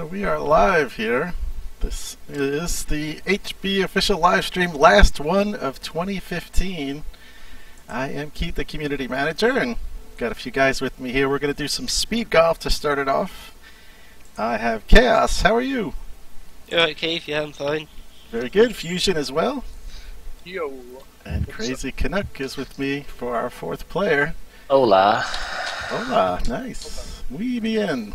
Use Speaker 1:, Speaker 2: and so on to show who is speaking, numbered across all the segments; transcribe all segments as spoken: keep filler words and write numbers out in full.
Speaker 1: we are live here. This is the H B official live stream, last one of twenty fifteen. I am Keith, the community manager, and got a few guys with me here. We're going to do some speed golf to start it off. I have Chaos. How are you?
Speaker 2: You alright, Keith? Yeah, I'm fine.
Speaker 1: Very good. Fusion as well.
Speaker 3: Yo.
Speaker 1: And Crazy Canuck is with me for our fourth player.
Speaker 4: Hola.
Speaker 1: Hola. Nice. Muy bien.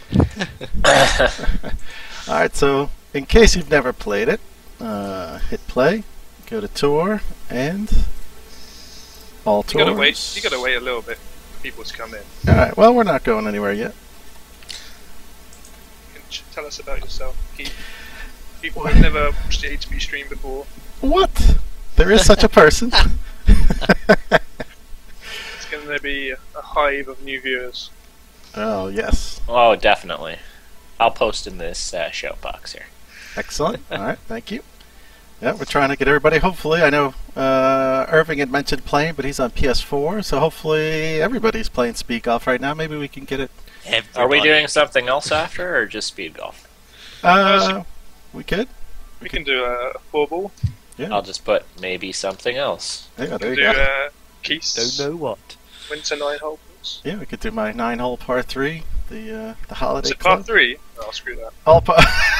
Speaker 1: Alright, so in case you've never played it, uh, hit play, go to tour, and all tours.
Speaker 3: You gotta wait. You gotta wait a little bit for people to come in.
Speaker 1: Alright, well, we're not going anywhere yet.
Speaker 3: You can ch- tell us about yourself, Keith. People who've never watched the H B stream before.
Speaker 1: What? There is such a person.
Speaker 3: It's gonna be a hive of new viewers.
Speaker 1: Oh, yes.
Speaker 4: Oh, definitely. I'll post in this uh, show box here.
Speaker 1: Excellent. Alright, thank you. Yeah, we're trying to get everybody, hopefully, I know uh, Irving had mentioned playing, but he's on P S four, so hopefully everybody's playing speed golf right now. Maybe we can get it.
Speaker 2: Everybody.
Speaker 4: Are we doing something else after, or just speed golf?
Speaker 1: Uh, we could.
Speaker 3: We can do a four ball.
Speaker 1: Yeah.
Speaker 4: I'll just put maybe something else.
Speaker 1: Yeah, there
Speaker 3: We
Speaker 1: you
Speaker 3: can do
Speaker 1: go.
Speaker 3: uh, Keith's
Speaker 2: Don't know what.
Speaker 3: Winter Nine Holes.
Speaker 1: Yeah, we could do my nine-hole par three, the uh, the holiday
Speaker 3: Is it
Speaker 1: club.
Speaker 3: part three? Oh, screw that.
Speaker 1: All par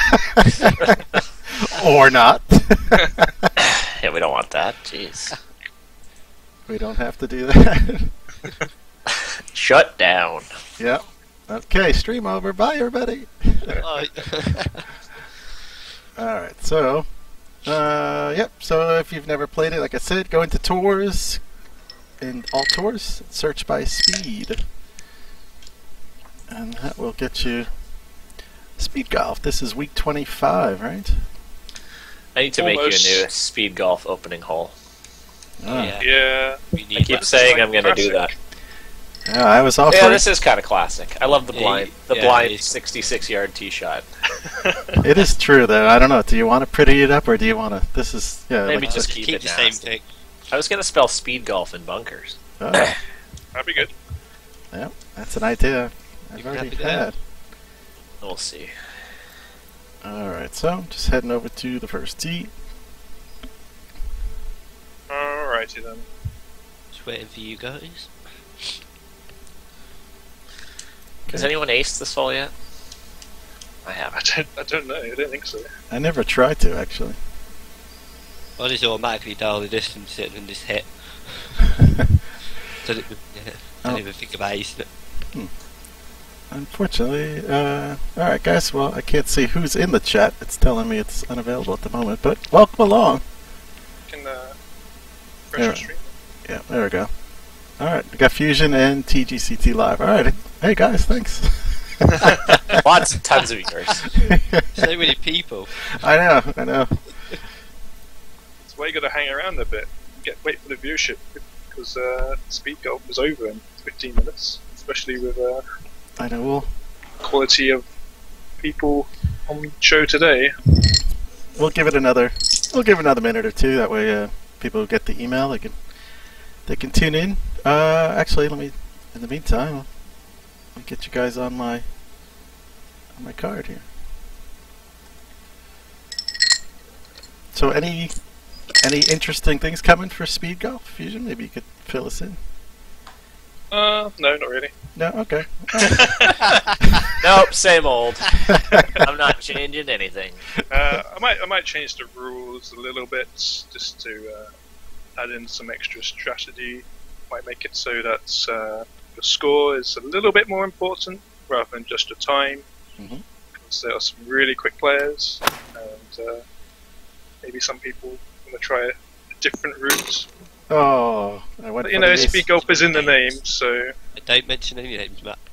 Speaker 1: or not.
Speaker 4: Yeah, we don't want that. Jeez.
Speaker 1: We don't have to do that.
Speaker 4: Shut down.
Speaker 1: Yeah. Okay, stream over. Bye, everybody.
Speaker 2: Right.
Speaker 1: Alright, so, uh, yep, so if you've never played it, like I said, go into tours, in all tours, search by speed. And that will get you speed golf. This is week twenty-five, right?
Speaker 4: I need to make
Speaker 3: Almost.
Speaker 4: you a new speed golf opening hole.
Speaker 1: Ah.
Speaker 2: Yeah.
Speaker 3: Yeah.
Speaker 2: We need
Speaker 4: I keep
Speaker 2: that.
Speaker 4: saying
Speaker 3: like
Speaker 4: I'm going to do that.
Speaker 3: classic.
Speaker 1: Yeah, I was offering.
Speaker 4: Yeah, this is kind of classic. I love the
Speaker 2: Yeah,
Speaker 4: blind,
Speaker 2: you-
Speaker 4: the
Speaker 2: yeah,
Speaker 4: blind
Speaker 2: it's-
Speaker 4: sixty-six yard tee shot.
Speaker 1: It is true, though. I don't know. Do you want to pretty it up, or do you want to? This is yeah.
Speaker 4: Maybe
Speaker 1: like
Speaker 4: just
Speaker 1: the-
Speaker 4: keep
Speaker 2: keep
Speaker 4: it
Speaker 2: the same
Speaker 4: nasty.
Speaker 2: thing.
Speaker 4: I was going to spell speed golf in bunkers.
Speaker 1: Oh,
Speaker 3: That'd be good.
Speaker 1: yeah, that's an idea. I've
Speaker 2: You can
Speaker 1: already
Speaker 2: have it
Speaker 1: had.
Speaker 4: We'll see.
Speaker 1: All right, so just heading over to the first tee.
Speaker 3: Alrighty then.
Speaker 2: Just waiting for you guys.
Speaker 4: Has anyone aced this hole yet? I
Speaker 3: I
Speaker 4: haven't.
Speaker 3: don't. I don't know. I don't think so.
Speaker 1: I never tried to actually.
Speaker 2: I just automatically dial the distance in and just hit. Don't even, yeah, don't
Speaker 1: Oh.
Speaker 2: even think about acing it.
Speaker 1: Unfortunately, uh, alright guys, well I can't see who's in the chat. It's telling me it's unavailable at the moment, but welcome along.
Speaker 3: You can uh, refresh
Speaker 1: Yeah.
Speaker 3: your stream.
Speaker 1: Yeah, there we go. Alright, we got Fusion and T G C T live. Alright, hey guys, thanks.
Speaker 4: Lots of tons of viewers.
Speaker 2: So many people.
Speaker 1: I know, I know.
Speaker 3: That's why you gotta hang around a bit. Get wait for the viewership because uh, speed golf is over in fifteen minutes, especially with uh,
Speaker 1: I know, we'll,
Speaker 3: quality of people on the show today.
Speaker 1: we'll give it another, we'll give it another minute or two, that way uh, people who get the email, they can, they can tune in. Uh, actually, let me, in the meantime, I'll, I'll get you guys on my, on my card here. So any, any interesting things coming for speed golf, Fusion? Maybe you could fill us in.
Speaker 3: Uh, no, not really.
Speaker 1: No, okay.
Speaker 4: Nope, same old. I'm not changing anything.
Speaker 3: Uh, I might I might change the rules a little bit just to uh, add in some extra strategy. Might make it so that uh, the score is a little bit more important rather than just the time.
Speaker 1: Mhm.
Speaker 3: Because there are some really quick players, and uh, maybe some people want to try a different route.
Speaker 1: Oh, I went.
Speaker 3: But, you
Speaker 1: for
Speaker 3: know,
Speaker 1: the ace.
Speaker 3: speed golf is in the name, so.
Speaker 2: Don't mention any names, Matt.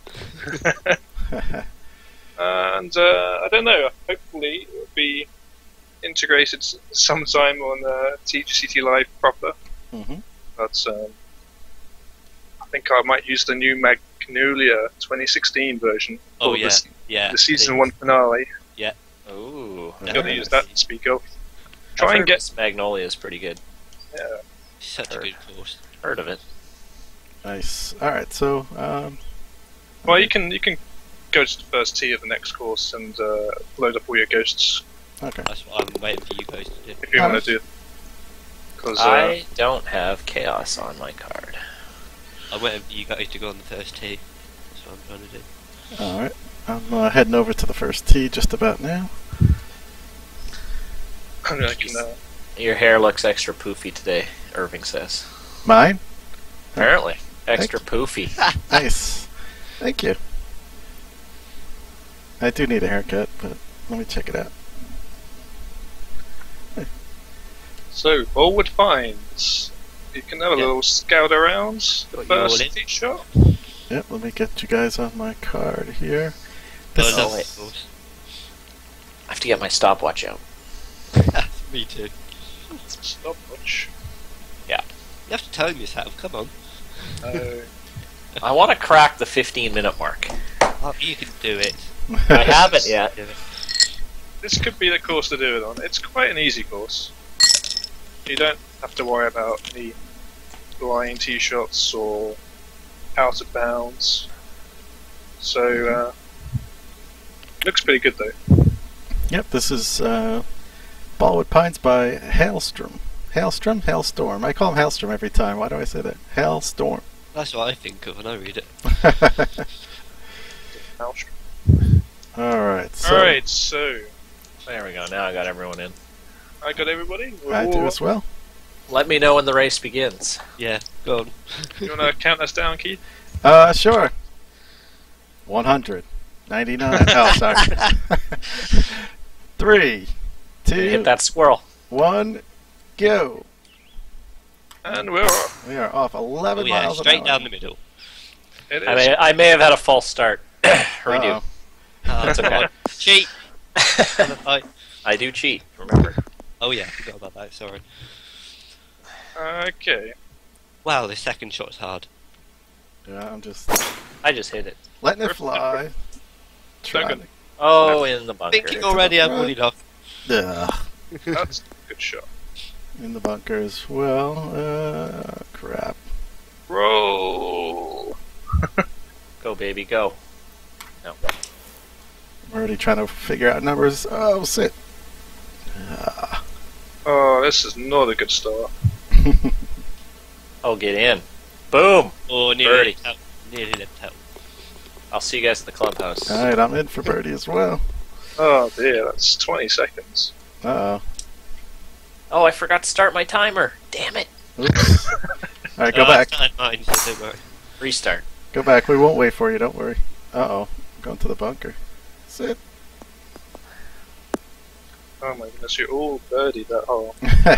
Speaker 3: And uh, I don't know. Hopefully, it will be integrated s- sometime on uh, T G C T Live proper.
Speaker 1: Mhm.
Speaker 3: But um, I think I might use the new Magnolia twenty sixteen version.
Speaker 2: Oh
Speaker 3: for
Speaker 2: yeah,
Speaker 3: the, s-
Speaker 2: yeah.
Speaker 3: the season
Speaker 2: please.
Speaker 3: one finale.
Speaker 4: Ooh.
Speaker 3: I'm gonna
Speaker 1: Nice.
Speaker 3: use that in speed golf.
Speaker 4: I've
Speaker 3: Try and
Speaker 4: heard
Speaker 3: get.
Speaker 4: this Magnolia is pretty good.
Speaker 3: Yeah,
Speaker 2: Such a good course.
Speaker 4: Heard of it.
Speaker 1: Nice. All right, so um,
Speaker 3: well, you can you can go to the first tee of the next course and uh, load up all your ghosts
Speaker 1: Okay.
Speaker 2: That's what I'm waiting for you guys to do.
Speaker 3: if you
Speaker 1: Alright.
Speaker 3: want to do. Because uh,
Speaker 4: I don't have chaos on my card.
Speaker 2: I'm waiting for you guys to go on the first tee. That's what I'm trying to do.
Speaker 1: Alright. I'm uh, heading over to the first tee just about now.
Speaker 3: I can, uh,
Speaker 4: Your hair looks extra poofy today, Irving says.
Speaker 1: Mine?
Speaker 4: Apparently. Extra poofy.
Speaker 1: Nice. Thank you. I do need a haircut, but let me check it out.
Speaker 3: so forward finds. You can have a
Speaker 2: Yeah.
Speaker 3: little scout around the
Speaker 2: Got you all
Speaker 3: first
Speaker 2: in.
Speaker 3: tee shot.
Speaker 1: Yep, let me get you guys on my card here.
Speaker 2: Oh,
Speaker 1: This
Speaker 2: no,
Speaker 4: wait.
Speaker 2: of course.
Speaker 4: I have to get my stopwatch out.
Speaker 2: Me too.
Speaker 3: Stopwatch.
Speaker 2: You have to time yourself, come on.
Speaker 3: Uh,
Speaker 4: I want to crack the fifteen minute mark.
Speaker 2: Oh, you can do it.
Speaker 4: I haven't yet.
Speaker 2: Do it.
Speaker 3: this could be the course to do it on. It's quite an easy course. You don't have to worry about any blind tee shots or out of bounds. So, uh, looks pretty good though.
Speaker 1: Yep, this is uh, Ballwood Pines by Hailstrom. Hailstrom? Hailstorm. I call him Hailstrom every time. Why do I say that? Hailstorm.
Speaker 2: That's what I think of when I read it.
Speaker 1: Alright, so
Speaker 3: Alright, so
Speaker 4: There we go. Now I got everyone in.
Speaker 3: I got everybody. We're
Speaker 1: I do
Speaker 3: all-
Speaker 1: as well.
Speaker 4: Let me know when the race begins.
Speaker 2: Yeah, go on.
Speaker 3: You want to count us down, Keith?
Speaker 1: Uh, sure. one hundred. ninety-nine. Oh, sorry. Three, two,
Speaker 4: Hit that squirrel.
Speaker 1: one, go.
Speaker 3: And we're off.
Speaker 1: We are off eleven
Speaker 2: Oh yeah,
Speaker 1: miles
Speaker 2: straight
Speaker 1: an
Speaker 2: down
Speaker 1: hour.
Speaker 2: the middle.
Speaker 3: It is.
Speaker 4: I may, I may have had a false start. Redo.
Speaker 1: Uh-oh.
Speaker 2: Oh,
Speaker 4: That's okay.
Speaker 2: Cheat! I-
Speaker 4: I do cheat, remember.
Speaker 2: oh yeah, I forgot about that, sorry.
Speaker 3: Okay.
Speaker 2: Wow, this second shot's hard.
Speaker 1: Yeah, I'm just
Speaker 4: I just hit it.
Speaker 1: letting it fly. Trying
Speaker 3: Second.
Speaker 1: to-
Speaker 4: Oh, in the bunker.
Speaker 2: Thinking already I'm running off.
Speaker 1: Ugh.
Speaker 3: That's a good shot.
Speaker 1: In the bunker as well. Uh, crap.
Speaker 3: Roll.
Speaker 4: Go, baby, go. No.
Speaker 1: I'm already trying to figure out numbers. Oh, sit. Ah.
Speaker 3: Oh, this is not a good start.
Speaker 4: Oh, get in. Boom!
Speaker 2: Oh, nearly
Speaker 4: Birdie.
Speaker 2: left out. Nearly left out.
Speaker 4: I'll see you guys at the clubhouse.
Speaker 1: Alright, I'm in for birdie as well.
Speaker 3: Oh dear, that's twenty seconds.
Speaker 1: Uh
Speaker 4: Oh, I forgot to start my timer. Damn it.
Speaker 1: oh. Oops. Alright, go
Speaker 2: Oh,
Speaker 1: back.
Speaker 2: I started mine, so don't worry.
Speaker 4: Restart.
Speaker 1: Go back. We won't wait for you, don't worry. Uh oh. I'm going to the bunker. Sit.
Speaker 3: Oh my goodness, you're all birdie that hole.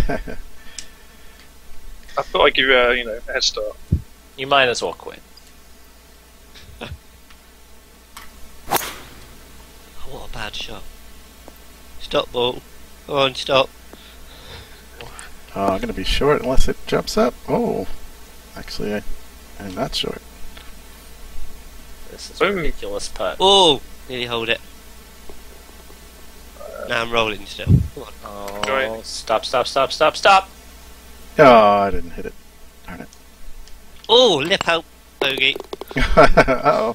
Speaker 3: I thought I'd give you a, you know, a head start.
Speaker 4: You might as well quit.
Speaker 2: Oh, what a bad shot. Stop, ball. Come on, stop.
Speaker 1: Oh, I'm gonna be short unless it jumps up. Oh. Actually, I, I'm not short.
Speaker 4: This is
Speaker 3: Boom.
Speaker 4: a ridiculous putt.
Speaker 2: Oh, nearly hold it. Now I'm rolling still. Come on.
Speaker 4: Oh,
Speaker 3: Going.
Speaker 4: stop, stop, stop, stop, stop!
Speaker 1: Oh, I didn't hit it. Darn it.
Speaker 2: Oh, lip out, bogey.
Speaker 1: Uh oh.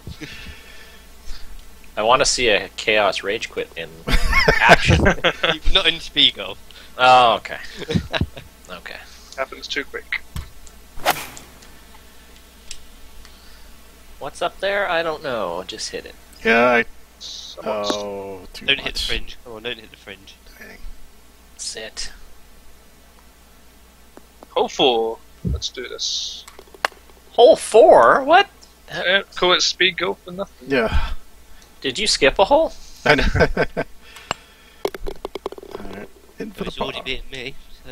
Speaker 4: I want to see a Chaos Rage Quit in action.
Speaker 2: Not in speed golf.
Speaker 4: Oh, okay. Okay.
Speaker 3: Happens too quick.
Speaker 4: What's up there? I don't know. Just hit it.
Speaker 1: Yeah, I.
Speaker 3: Someone's
Speaker 1: Oh, too
Speaker 2: Don't
Speaker 1: much.
Speaker 2: hit the fringe. Come on, don't hit the fringe.
Speaker 1: Dang.
Speaker 4: Sit.
Speaker 3: hole four. Let's do this.
Speaker 4: Hole four? What?
Speaker 3: Yeah, call it speed golf and nothing.
Speaker 1: Yeah.
Speaker 4: Did you skip a hole?
Speaker 1: I know. Alright. In for the
Speaker 2: It's already
Speaker 1: par.
Speaker 2: beaten me. So.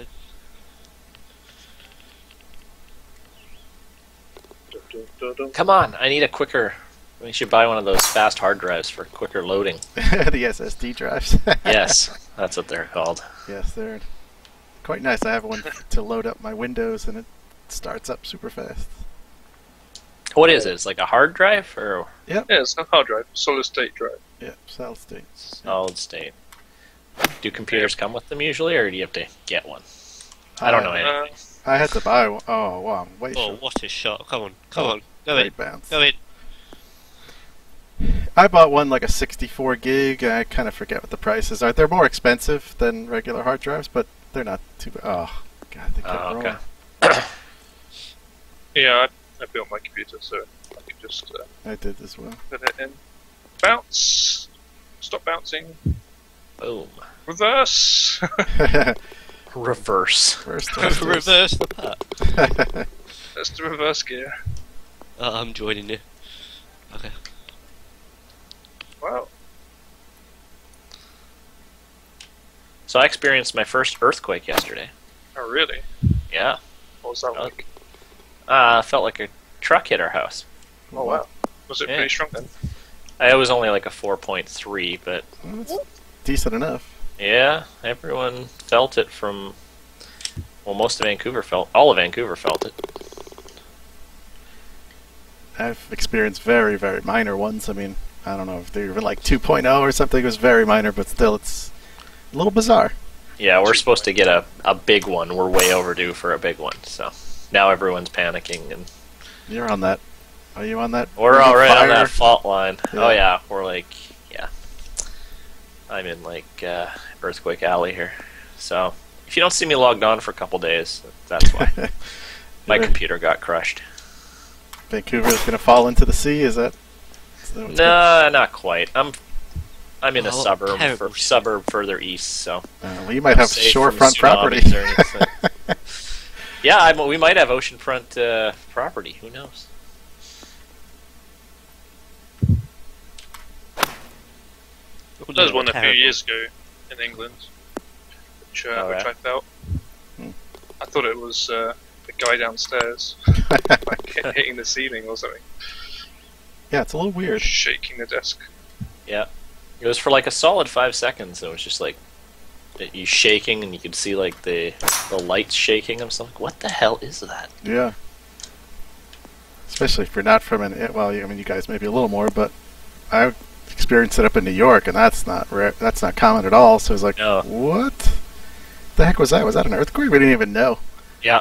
Speaker 3: Dun, dun, dun, dun.
Speaker 4: Come on, I need a quicker. We should buy one of those fast hard drives for quicker loading.
Speaker 1: The S S D drives.
Speaker 4: Yes, that's what they're called.
Speaker 1: Yes, they're quite nice. I have one to load up my Windows and it starts up super fast.
Speaker 4: What is it? It's like a hard drive or
Speaker 3: Yeah, it's not hard drive, solid state drive.
Speaker 1: Yeah, solid state.
Speaker 4: solid state? Do computers come with them usually, or do you have to get one? I don't know
Speaker 1: Uh,
Speaker 4: anything.
Speaker 3: Uh,
Speaker 1: I had to buy one. Oh, wow. I'm way
Speaker 2: Oh,
Speaker 1: short.
Speaker 2: what a shot. Come on, come
Speaker 1: Oh,
Speaker 2: on. Go in,
Speaker 1: Great bounce.
Speaker 2: go in.
Speaker 1: I bought one like a sixty-four gig. I kind of forget what the prices are. They're more expensive than regular hard drives, but they're not too bad. Oh, God, they kept
Speaker 4: Oh, okay.
Speaker 1: rolling.
Speaker 3: Yeah, I, I built my computer so I could just uh,
Speaker 1: I did as well.
Speaker 3: put it in. Bounce. Stop bouncing.
Speaker 4: Boom.
Speaker 3: Reverse.
Speaker 4: Reverse.
Speaker 1: First thrusters.
Speaker 2: Reverse the putt.
Speaker 3: That's the reverse gear.
Speaker 2: Oh, I'm joining you. Okay.
Speaker 3: Wow.
Speaker 4: So I experienced my first earthquake yesterday.
Speaker 3: Oh, really?
Speaker 4: Yeah.
Speaker 3: What was that
Speaker 4: Oh.
Speaker 3: like?
Speaker 4: Uh, felt like a truck hit our house.
Speaker 3: Oh, wow. Was it
Speaker 4: Yeah.
Speaker 3: pretty strong then?
Speaker 4: Uh, It was only like a four point three, but
Speaker 1: Well, that's decent enough.
Speaker 4: yeah, everyone felt it from. Well, most of Vancouver felt. All of Vancouver felt it.
Speaker 1: I've experienced very, very minor ones. I mean, I don't know if they were like two point oh or something. It was very minor, but still, it's a little bizarre.
Speaker 4: Yeah, we're supposed to get a, a big one. We're way overdue for a big one. So now everyone's panicking, and
Speaker 1: You're on that. Are you on that?
Speaker 4: we're all right on
Speaker 1: fire?
Speaker 4: that fault line.
Speaker 1: Yeah.
Speaker 4: Oh yeah, we're like, yeah. I'm in like uh, Earthquake Alley here. So if you don't see me logged on for a couple days, that's why. My
Speaker 1: You're-
Speaker 4: computer got crushed.
Speaker 1: Vancouver's going to fall into the sea. Is that? Is that what's
Speaker 4: No, not quite. I'm I'm in a
Speaker 2: Oh,
Speaker 4: suburb
Speaker 2: terrible.
Speaker 4: for, suburb further east, so
Speaker 1: going- Uh, well, you might have
Speaker 4: safe from
Speaker 1: shorefront property.
Speaker 4: tsunamis or anything. Yeah, I'm, we might have oceanfront uh, property. Who knows?
Speaker 3: There was one a few
Speaker 2: Terrible.
Speaker 3: years ago in England, which, uh,
Speaker 4: Oh,
Speaker 3: which
Speaker 4: yeah?
Speaker 3: I felt.
Speaker 1: Hmm.
Speaker 3: I thought it was uh, the guy downstairs, like hit- hitting the ceiling or something,
Speaker 1: Yeah, it's a little weird.
Speaker 3: shaking the desk.
Speaker 4: Yeah, it was for like a solid five seconds. It was just like it- you shaking, and you could see like the the lights shaking. I'm just like, what the hell is that?
Speaker 1: Yeah. Especially if you're not from an. Well, I mean, you guys maybe a little more, but I experienced it up in New York, and that's not rare. That's not common at all. So it's like,
Speaker 4: No.
Speaker 1: what the heck was that? Was that an earthquake? We didn't even know.
Speaker 4: Yeah.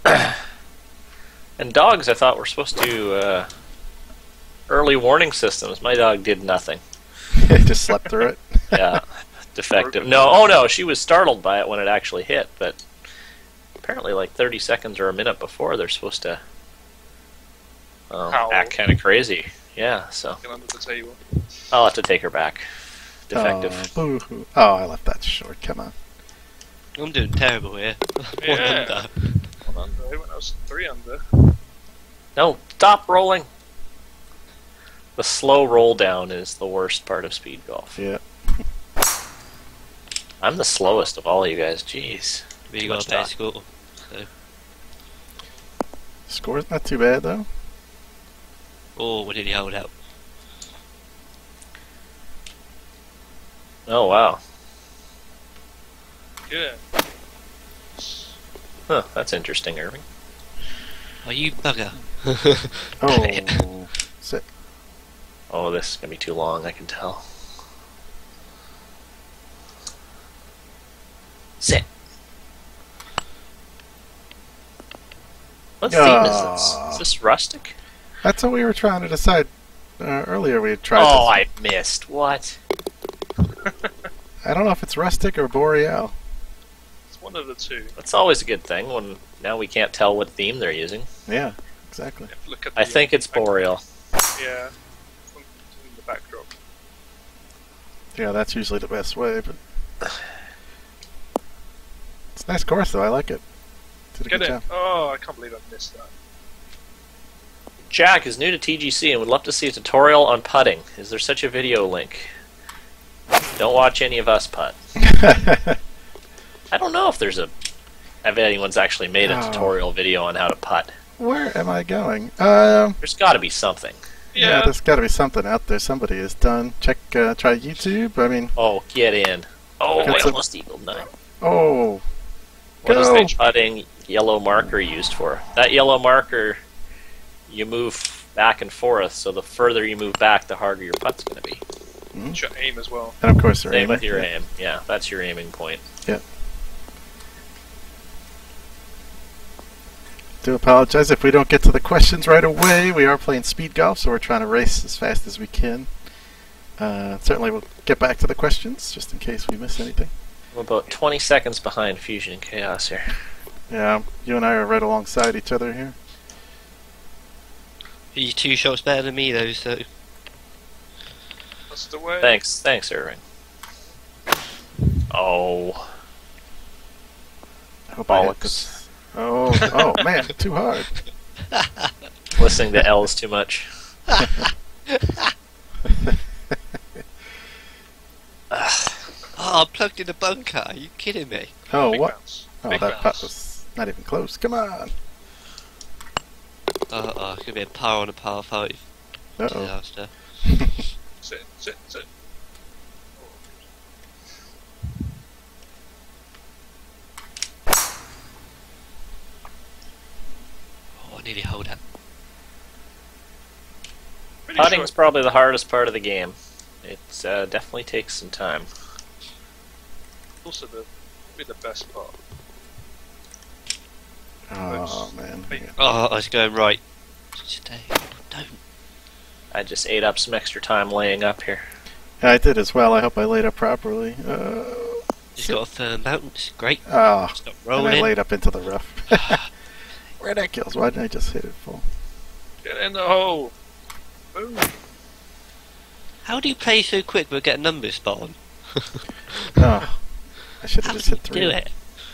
Speaker 4: And dogs, I thought were supposed to uh, early warning systems. My dog did nothing.
Speaker 1: It just slept through it.
Speaker 4: Yeah, defective. No, oh no, she was startled by it when it actually hit, but apparently like thirty seconds or a minute before they're supposed to um,
Speaker 3: Howl.
Speaker 4: act kind of crazy. Yeah, so
Speaker 3: Get under the table.
Speaker 4: I'll have to take her back. Defective.
Speaker 1: Oh, boo-hoo. Oh, I left that short. Come on.
Speaker 2: I'm doing terrible here. One
Speaker 3: Yeah.
Speaker 2: under.
Speaker 4: Hold on.
Speaker 3: Uh, When I was three under.
Speaker 4: No, stop rolling. The slow roll down is the worst part of speed golf.
Speaker 1: Yeah.
Speaker 4: I'm the slowest of all you guys. Jeez.
Speaker 2: We
Speaker 4: Too
Speaker 2: got
Speaker 4: much
Speaker 2: a better
Speaker 4: talk.
Speaker 2: score. So.
Speaker 1: Score's not too bad though.
Speaker 2: Oh, what did he hold out?
Speaker 4: Oh wow.
Speaker 3: Yeah.
Speaker 4: Huh, that's interesting, Irving.
Speaker 2: Are you bugger?
Speaker 1: Oh, sit.
Speaker 4: Oh, this is gonna be too long, I can tell. Sit. What theme is this?
Speaker 1: Ah.
Speaker 4: Is this rustic?
Speaker 1: That's what we were trying to decide uh, earlier. We had tried.
Speaker 4: Oh,
Speaker 1: this.
Speaker 4: I missed. What?
Speaker 1: I don't know if it's rustic or boreal.
Speaker 3: It's one of the two.
Speaker 4: That's always a good thing when now we can't tell what theme they're using.
Speaker 1: Yeah, exactly.
Speaker 3: If you look at
Speaker 4: I
Speaker 3: the,
Speaker 4: think
Speaker 3: uh,
Speaker 4: it's boreal.
Speaker 3: Yeah. From in the backdrop.
Speaker 1: Yeah, that's usually the best way. But it's a nice course, though. I like it. Did a
Speaker 3: Get
Speaker 1: good
Speaker 3: in.
Speaker 1: job.
Speaker 3: Oh, I can't believe I missed that.
Speaker 4: Jack is new to T G C and would love to see a tutorial on putting. Is there such a video link? Don't watch any of us putt. I don't know if there's a if anyone's actually made a
Speaker 1: Oh.
Speaker 4: tutorial video on how to putt.
Speaker 1: Where am I going? Um,
Speaker 4: There's got to be something.
Speaker 1: yeah,
Speaker 3: Yeah.
Speaker 1: there's got to be something out there. Somebody has done. Check, uh, try YouTube. I mean,
Speaker 4: Oh, get in. Oh,
Speaker 1: Got
Speaker 4: I
Speaker 1: some-
Speaker 4: almost eagled nine.
Speaker 1: oh,
Speaker 4: What is
Speaker 1: Go.
Speaker 4: the putting yellow marker used for? That yellow marker, you move back and forth, so the further you move back, the harder your putt's going to be.
Speaker 3: It's your aim as well.
Speaker 1: and of course they're
Speaker 4: Same
Speaker 1: aiming.
Speaker 4: with your
Speaker 1: Yeah.
Speaker 4: aim. Yeah, that's your aiming point.
Speaker 1: Do apologize if we don't get to the questions right away. We are playing speed golf, so we're trying to race as fast as we can. Uh, certainly we'll get back to the questions, just in case we miss anything.
Speaker 4: We're about twenty seconds behind Fusion and Chaos here.
Speaker 1: Yeah, you and I are right alongside each other here.
Speaker 2: You're two shots better than me, though, so.
Speaker 3: That's the way.
Speaker 4: Thanks, thanks, Irving. Oh.
Speaker 1: I hope I hit
Speaker 4: Bollocks.
Speaker 1: this. Oh, oh man, too hard.
Speaker 4: Listening to L's too much.
Speaker 2: Oh, I'm plugged in the bunker. Are you kidding me?
Speaker 1: Oh,
Speaker 3: Big
Speaker 1: what?
Speaker 3: bounce.
Speaker 1: Oh,
Speaker 3: Big
Speaker 1: that
Speaker 3: bounce.
Speaker 1: putt was not even close. Come on.
Speaker 2: Uh oh, it's gonna be a par on a par five.
Speaker 1: Uh-oh.
Speaker 2: Disaster.
Speaker 3: Sit, sit, sit.
Speaker 2: Oh, I nearly hold that.
Speaker 3: Pretty
Speaker 4: Putting's
Speaker 3: sure.
Speaker 4: probably the hardest part of the game. It uh, definitely takes some time.
Speaker 3: Also, the be the best part.
Speaker 1: Oh, man.
Speaker 3: Wait.
Speaker 1: Yeah.
Speaker 2: Oh, I was going right. Stay. Don't.
Speaker 4: I just ate up some extra time laying up here.
Speaker 1: Yeah, I did as well. I hope I laid up properly. Uh,
Speaker 2: Just got a firm bounce. Great.
Speaker 1: oh,
Speaker 2: Stop
Speaker 1: and I
Speaker 2: rolling.
Speaker 1: laid up into the rough. Ridiculous. Why didn't I just hit it full?
Speaker 3: Get in the hole. Boom.
Speaker 2: How do you play so quick but get a number spot on?
Speaker 1: Oh, I should
Speaker 2: How
Speaker 1: have
Speaker 2: do
Speaker 1: just
Speaker 2: you
Speaker 1: hit three.
Speaker 2: do it?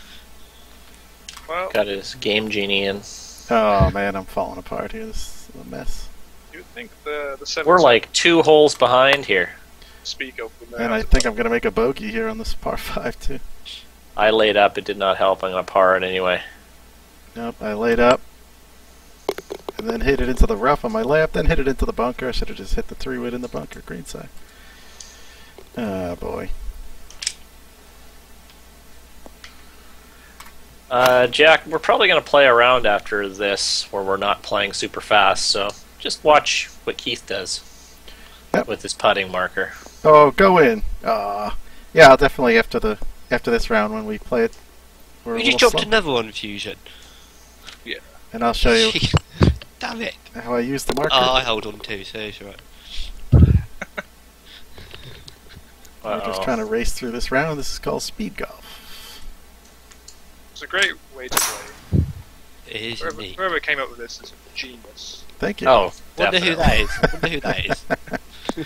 Speaker 3: Well,
Speaker 4: Got his game genie in.
Speaker 1: Oh, man, I'm falling apart here. This is a mess.
Speaker 3: you would think the the seven
Speaker 4: We're like two holes behind here.
Speaker 3: speak of the
Speaker 1: And I think I'm going to make a bogey here on this par five, too.
Speaker 4: I laid up, it did not help. I'm gonna par it anyway.
Speaker 1: Nope, I laid up. And then hit it into the rough on my layup, then hit it into the bunker. I should have just hit the three wood in the bunker, green side. Oh, boy.
Speaker 4: Uh, Jack, we're probably gonna play around after this, where we're not playing super fast. So just watch what Keith does
Speaker 1: Yep.
Speaker 4: with his putting marker.
Speaker 1: Oh, go in. Ah, yeah, I'll definitely after the after this round when we play it. We're
Speaker 2: We
Speaker 1: a
Speaker 2: just
Speaker 1: little
Speaker 2: dropped
Speaker 1: slow.
Speaker 2: another one, Fusion.
Speaker 1: And I'll show you
Speaker 2: Damn it.
Speaker 1: how I use the marker.
Speaker 2: Oh, I hold on too, so it's alright.
Speaker 1: We're just
Speaker 4: Uh-oh.
Speaker 1: trying to race through this round. This is called speed golf.
Speaker 3: It's a great way to play.
Speaker 2: It is
Speaker 3: Whoever,
Speaker 2: indeed.
Speaker 3: whoever came up with this is a genius.
Speaker 1: Thank you.
Speaker 4: Oh,
Speaker 2: Wonder
Speaker 4: definitely.
Speaker 2: who that is. Wonder who that is.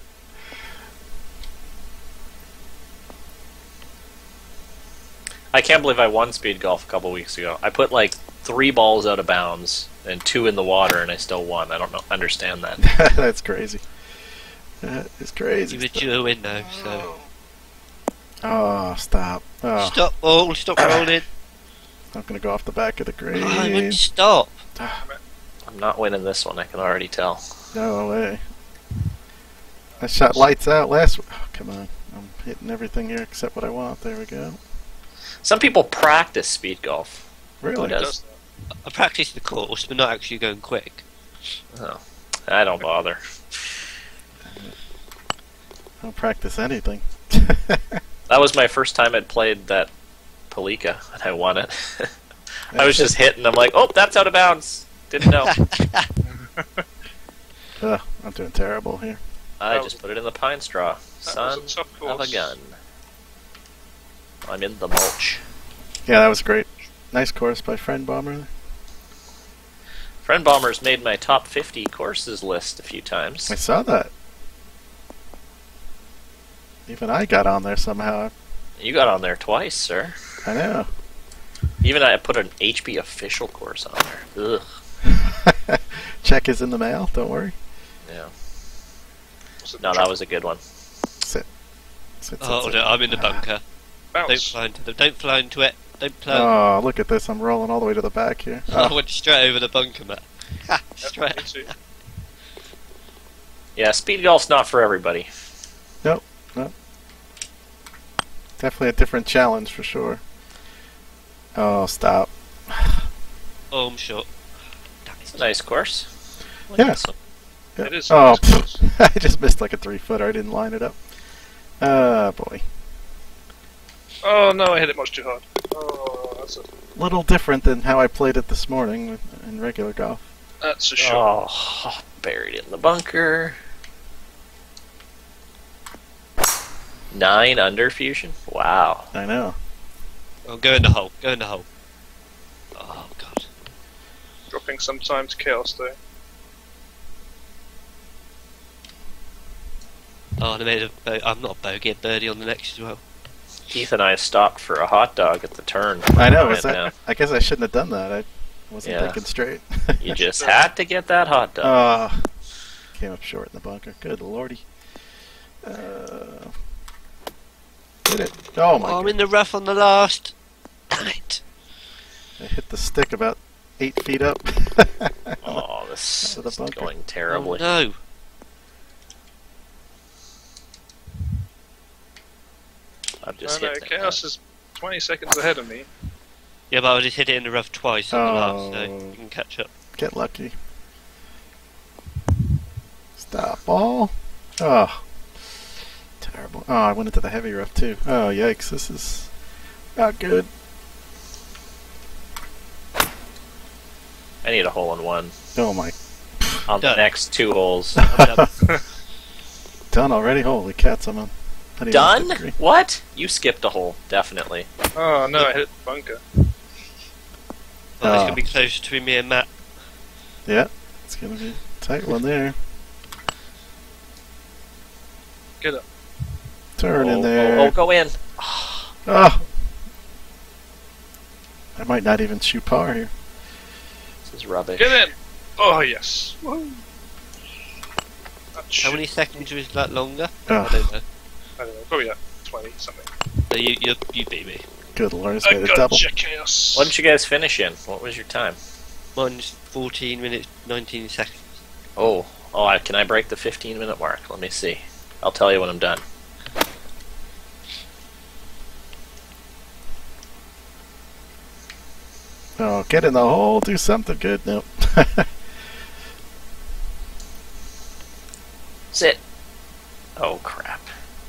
Speaker 4: I can't believe I won speed golf a couple weeks ago. I put like three balls out of bounds and two in the water, and I still won. I don't know, understand that.
Speaker 1: That's crazy. That is crazy.
Speaker 2: You were due a win though, so.
Speaker 1: Oh, stop. Oh,
Speaker 2: Stop all, stop rolling.
Speaker 1: I'm going to go off the back of the green.
Speaker 2: Oh, I wouldn't stop.
Speaker 4: I'm not winning this one. I can already tell.
Speaker 1: No way. I shot lights out last. Oh, come on. I'm hitting everything here except what I want. There we go.
Speaker 4: Some people practice speed golf.
Speaker 1: Really?
Speaker 4: Who does?
Speaker 3: Does that?
Speaker 2: I practiced the course, but not actually going quick.
Speaker 4: Oh, I don't bother.
Speaker 1: I don't practice anything.
Speaker 4: That was my first time I'd played that Palika, and I won it. I was just hitting. I'm like, oh, that's out of bounds. Didn't know.
Speaker 1: Ugh, I'm doing terrible here.
Speaker 4: I just put it in the pine straw.
Speaker 3: That was
Speaker 4: Son
Speaker 3: a tough
Speaker 4: of a
Speaker 3: course.
Speaker 4: gun. I'm in the mulch.
Speaker 1: Yeah, that was great. Nice course by Friend Bomber.
Speaker 4: Friend Bomber's made my top fifty courses list a few times.
Speaker 1: I saw that. Even I got on there somehow.
Speaker 4: You got on there twice, sir.
Speaker 1: I know.
Speaker 4: Even I put an H P official course on there. Ugh.
Speaker 1: Check is in the mail. Don't worry.
Speaker 4: Yeah.
Speaker 3: Was it
Speaker 4: No,
Speaker 3: the
Speaker 4: that
Speaker 3: tra-
Speaker 4: was a good one.
Speaker 1: Sit. Sit, sit,
Speaker 2: Oh
Speaker 1: sit.
Speaker 2: no, I'm in the bunker. Don't
Speaker 3: bounce?
Speaker 2: fly into them. Don't fly into it. Don't plug.
Speaker 1: Oh, look at this. I'm rolling all the way to the back here.
Speaker 2: I
Speaker 1: Oh,
Speaker 2: went straight over the bunker, Matt. Ha,
Speaker 3: Yep,
Speaker 2: straight.
Speaker 3: me too.
Speaker 4: Yeah, speed golf's not for everybody.
Speaker 1: definitely a different challenge for sure. Oh, stop.
Speaker 2: Oh, I'm short. Damn
Speaker 4: It's
Speaker 2: it.
Speaker 4: a nice course. I like
Speaker 1: Yeah.
Speaker 4: this one.
Speaker 1: Yeah.
Speaker 3: It is.
Speaker 1: Oh,
Speaker 3: It's close.
Speaker 1: I just missed like a three footer. I didn't line it up. Oh, boy.
Speaker 3: Oh no, I hit it much too hard. Oh, that's a
Speaker 1: Little different than how I played it this morning with- in regular golf.
Speaker 3: that's a shot.
Speaker 4: Oh, buried it in the bunker. Nine under fusion? Wow.
Speaker 1: I know.
Speaker 2: Oh, go in the hole. Go in the hole. Oh god.
Speaker 3: Dropping sometimes chaos though.
Speaker 2: Oh, and I made a bo- I'm not a bogey, a birdie on the next as well.
Speaker 4: Keith and I stopped for a hot dog at the turn.
Speaker 1: I know.
Speaker 4: Right
Speaker 1: Was that,
Speaker 4: now.
Speaker 1: I guess I shouldn't have done that. I wasn't
Speaker 4: Yeah.
Speaker 1: thinking straight.
Speaker 4: You just had to get that hot dog.
Speaker 1: Oh, came up short in the bunker. Good lordy. Uh, hit it. Oh my
Speaker 2: Oh, I'm
Speaker 1: god.
Speaker 2: in the rough on the last. Damn it.
Speaker 1: I hit the stick about eight feet up.
Speaker 4: Oh, this
Speaker 1: Out of the
Speaker 4: is
Speaker 1: bunker.
Speaker 4: going
Speaker 2: Oh
Speaker 4: terribly.
Speaker 2: no.
Speaker 4: I'm
Speaker 3: No,
Speaker 4: just
Speaker 3: no,
Speaker 4: hitting it.
Speaker 3: chaos is twenty seconds ahead of me.
Speaker 2: Yeah, but I just hit it in the rough twice on the last, so
Speaker 1: Oh.
Speaker 2: you can catch up.
Speaker 1: Get lucky. Stop ball. Oh. Terrible. Oh, I went into the heavy rough too. Oh, yikes. This is not good.
Speaker 4: I need a hole in one
Speaker 1: Oh my.
Speaker 4: on the
Speaker 2: Done.
Speaker 4: next two holes.
Speaker 2: I'm done.
Speaker 1: Done already? Holy cats, I'm on. not even
Speaker 4: Done?
Speaker 1: degree.
Speaker 4: What? You skipped a hole, definitely.
Speaker 3: Oh no, I hit the bunker.
Speaker 2: Oh, it's
Speaker 1: Oh.
Speaker 2: gonna be closer between me and Matt.
Speaker 1: Yeah. It's going to be a tight one there.
Speaker 3: Get up.
Speaker 1: Turn
Speaker 4: oh,
Speaker 1: in there.
Speaker 4: Oh, oh, go in.
Speaker 1: Oh. I might not even shoot par here.
Speaker 4: This is rubbish.
Speaker 3: Get in! Oh yes. Woo.
Speaker 2: How many seconds was that longer?
Speaker 1: Oh.
Speaker 2: I don't know.
Speaker 3: I don't know, probably like twenty something.
Speaker 2: So you, you, you beat me.
Speaker 1: Good lord, it's
Speaker 3: I
Speaker 1: made a double.
Speaker 3: gotcha, chaos.
Speaker 4: What did you guys finish in? What was your time?
Speaker 2: Mine's fourteen minutes, nineteen seconds.
Speaker 4: Oh, oh! I, can I break the fifteen minute mark? Let me see. I'll tell you when I'm done.
Speaker 1: Oh, get in the hole, do something good. Nope.
Speaker 4: Sit. Oh crap!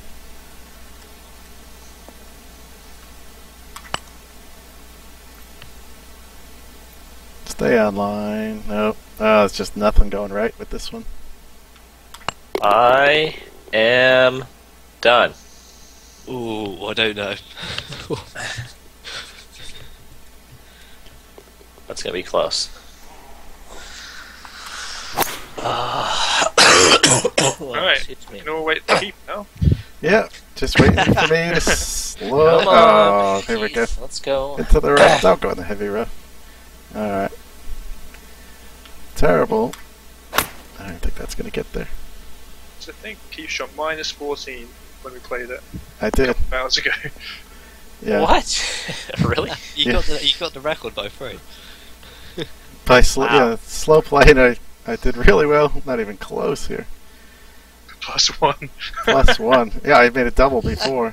Speaker 1: Stay online. Nope. Oh, it's just nothing going right with this one.
Speaker 4: I am done.
Speaker 2: Ooh, I don't know.
Speaker 4: That's gonna be close.
Speaker 3: Alright,
Speaker 4: Excuse me.
Speaker 3: you can all wait to keep now.
Speaker 1: Yeah, just waiting for me to slow.
Speaker 4: Come on.
Speaker 1: Oh, here we go.
Speaker 4: Jeez, Let's go.
Speaker 1: Into the rough. Don't go in the heavy rough. Alright. Terrible. I don't think that's going to get there.
Speaker 3: So I think Keith shot minus fourteen when we played it
Speaker 1: I did.
Speaker 3: hours ago.
Speaker 1: Yeah.
Speaker 4: What? Really?
Speaker 2: You
Speaker 1: Yeah.
Speaker 2: got the you got the record by three.
Speaker 1: By sl-
Speaker 4: Wow.
Speaker 1: yeah, slow playing, I, I did really well. Not even close here.
Speaker 3: Plus one.
Speaker 1: Plus one. Yeah, I made a double before.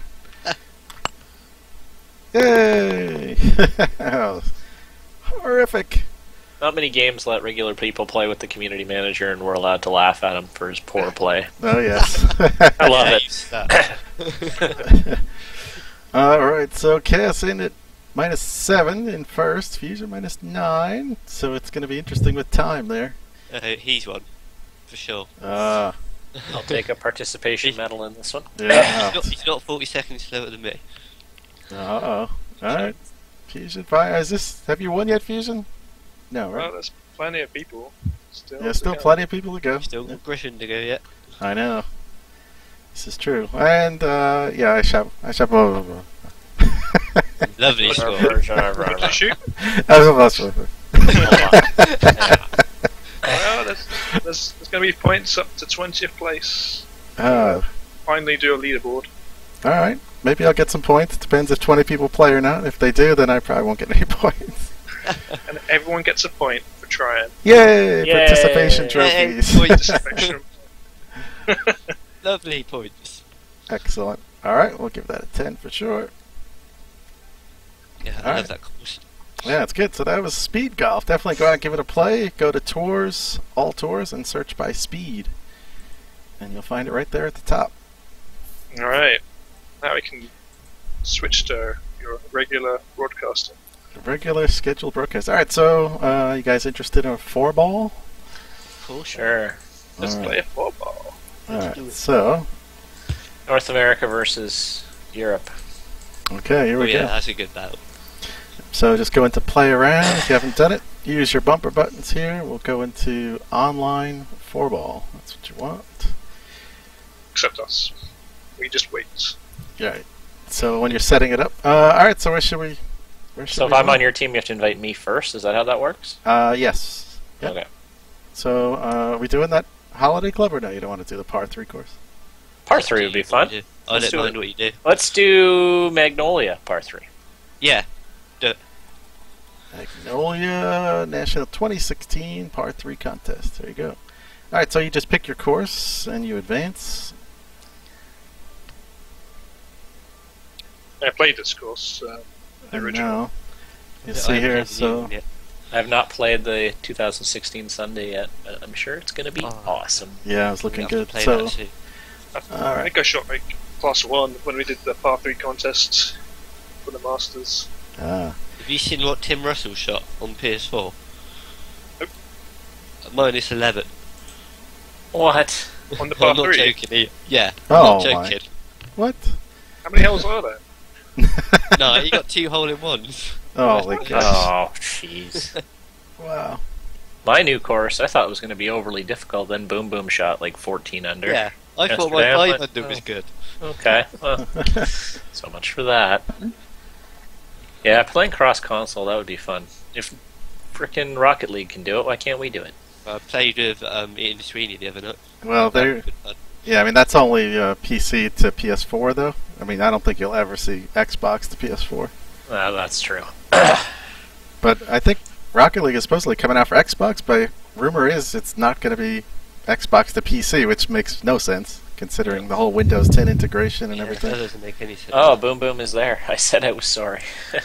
Speaker 1: Yay! Oh, horrific.
Speaker 4: Not many games let regular people play with the community manager, and we're allowed to laugh at him for his poor play.
Speaker 1: Oh, yes.
Speaker 4: I love
Speaker 2: Yeah,
Speaker 4: it.
Speaker 2: you start.
Speaker 1: Alright, so Chaos in at minus seven in first, Fusion minus nine. So it's going to be interesting with time there.
Speaker 2: Uh, he's one, for sure.
Speaker 1: Uh,
Speaker 4: I'll take a participation medal in this one.
Speaker 1: yeah.
Speaker 2: He's not, he's not forty seconds slower than me.
Speaker 1: Uh oh. Alright. Fusion fire. Is this. Have you won yet, Fusion? No,
Speaker 3: Well,
Speaker 1: right?
Speaker 3: there's plenty of people still.
Speaker 1: Yeah,
Speaker 3: to
Speaker 1: still
Speaker 3: go.
Speaker 1: plenty of people to go.
Speaker 2: Still got Griffin to go yet.
Speaker 1: I know. This is true. And, uh, yeah, I shall. I shall. Blah, blah, blah.
Speaker 2: Lovely score.
Speaker 3: What did you shoot?
Speaker 1: I was almost with it.
Speaker 3: Well, there's, there's, there's going to be points up to twentieth place.
Speaker 1: Uh,
Speaker 3: Finally do a leaderboard.
Speaker 1: Alright. Maybe I'll get some points. It depends if twenty people play or not. If they do, then I probably won't get any points.
Speaker 3: And everyone gets a point for trying.
Speaker 1: Yay!
Speaker 4: Yay.
Speaker 1: Participation
Speaker 2: Yay,
Speaker 1: trophies.
Speaker 2: points.
Speaker 3: Participation.
Speaker 2: Lovely points.
Speaker 1: Excellent. Alright, we'll give that a ten for sure.
Speaker 2: Yeah, I
Speaker 1: Alright.
Speaker 2: love that course.
Speaker 1: Yeah, it's good. So that was Speed Golf. Definitely go out and give it a play. Go to Tours, All Tours, and search by Speed. And you'll find it right there at the top.
Speaker 3: Alright. Now we can switch to your regular broadcasting.
Speaker 1: Regular scheduled broadcast. Alright, so uh, you guys interested in a four ball?
Speaker 2: Cool,
Speaker 4: Sure.
Speaker 3: Let's
Speaker 1: Alright.
Speaker 3: play a four ball.
Speaker 2: Let's
Speaker 1: Alright,
Speaker 2: do it.
Speaker 1: so
Speaker 4: North America versus Europe.
Speaker 1: Okay, here
Speaker 2: Oh
Speaker 1: we
Speaker 2: yeah,
Speaker 1: go.
Speaker 2: that's a good battle.
Speaker 1: So just go into play around. If you haven't done it, use your bumper buttons here. We'll go into online four ball. That's what you want.
Speaker 3: Except us. We just wait.
Speaker 1: Right. So when you're setting it up, uh, all right. So where should we? Where should
Speaker 4: So if
Speaker 1: we
Speaker 4: I'm
Speaker 1: go?
Speaker 4: on your team, you have to invite me first. Is that how that works?
Speaker 1: Uh, yes. Yep.
Speaker 4: Okay.
Speaker 1: So uh, are we doing that holiday club or no? You don't want to do the par three course?
Speaker 4: Par three would be fun.
Speaker 2: I
Speaker 4: Let's
Speaker 2: don't
Speaker 4: do
Speaker 2: mind
Speaker 4: it.
Speaker 2: what you do.
Speaker 4: Let's do Magnolia par three.
Speaker 2: Yeah.
Speaker 1: Magnolia National twenty sixteen par three contest. There you go. All right. So you just pick your course and you advance.
Speaker 3: I played this course, uh, the
Speaker 1: And
Speaker 3: original.
Speaker 1: now you
Speaker 2: I
Speaker 1: see
Speaker 2: haven't
Speaker 1: here.
Speaker 2: played the new
Speaker 1: So
Speaker 2: one yet.
Speaker 4: I have not played the two thousand sixteen Sunday yet, but I'm sure it's going to be
Speaker 2: Oh.
Speaker 4: awesome.
Speaker 1: yeah, it's looking
Speaker 2: I'm gonna
Speaker 1: good.
Speaker 2: play
Speaker 1: So
Speaker 2: that too.
Speaker 3: I,
Speaker 1: all
Speaker 3: I
Speaker 1: right.
Speaker 3: think I shot like class one when we did the par three contest for the Masters.
Speaker 1: Ah.
Speaker 2: Have you seen what Tim Russell shot on P S four?
Speaker 3: Nope.
Speaker 2: Minus eleven.
Speaker 4: What?
Speaker 3: On the par
Speaker 2: I'm not
Speaker 3: three.
Speaker 2: joking. He, yeah. I'm
Speaker 1: Oh,
Speaker 2: not
Speaker 1: my.
Speaker 2: joking.
Speaker 1: What?
Speaker 3: How many holes are there?
Speaker 2: No, he got two hole in ones.
Speaker 1: Holy gosh.
Speaker 4: Oh, jeez.
Speaker 1: Wow.
Speaker 4: My new course, I thought it was going to be overly difficult. Then Boom Boom shot like fourteen under.
Speaker 2: Yeah. I thought
Speaker 4: Yesterday,
Speaker 2: my
Speaker 4: I'm
Speaker 2: five
Speaker 4: like,
Speaker 2: under was
Speaker 4: oh.
Speaker 2: good.
Speaker 4: Okay. Well, so much for that. Yeah, playing cross console, that would be fun. If frickin' Rocket League can do it, why can't we do it?
Speaker 2: I played with um, Ian Sweeney the other night.
Speaker 1: Well,
Speaker 2: That
Speaker 1: there.
Speaker 2: was good fun.
Speaker 1: Yeah, I mean that's only uh, P C to P S four though. I mean I don't think you'll ever see Xbox to P S four.
Speaker 4: Uh, that's true.
Speaker 1: But I think Rocket League is supposedly coming out for Xbox, but rumor is it's not going to be Xbox to P C, which makes no sense considering the whole Windows ten integration and
Speaker 2: Yeah,
Speaker 1: everything.
Speaker 2: that doesn't make any sense.
Speaker 4: Oh, Boom Boom is there. I said I was sorry.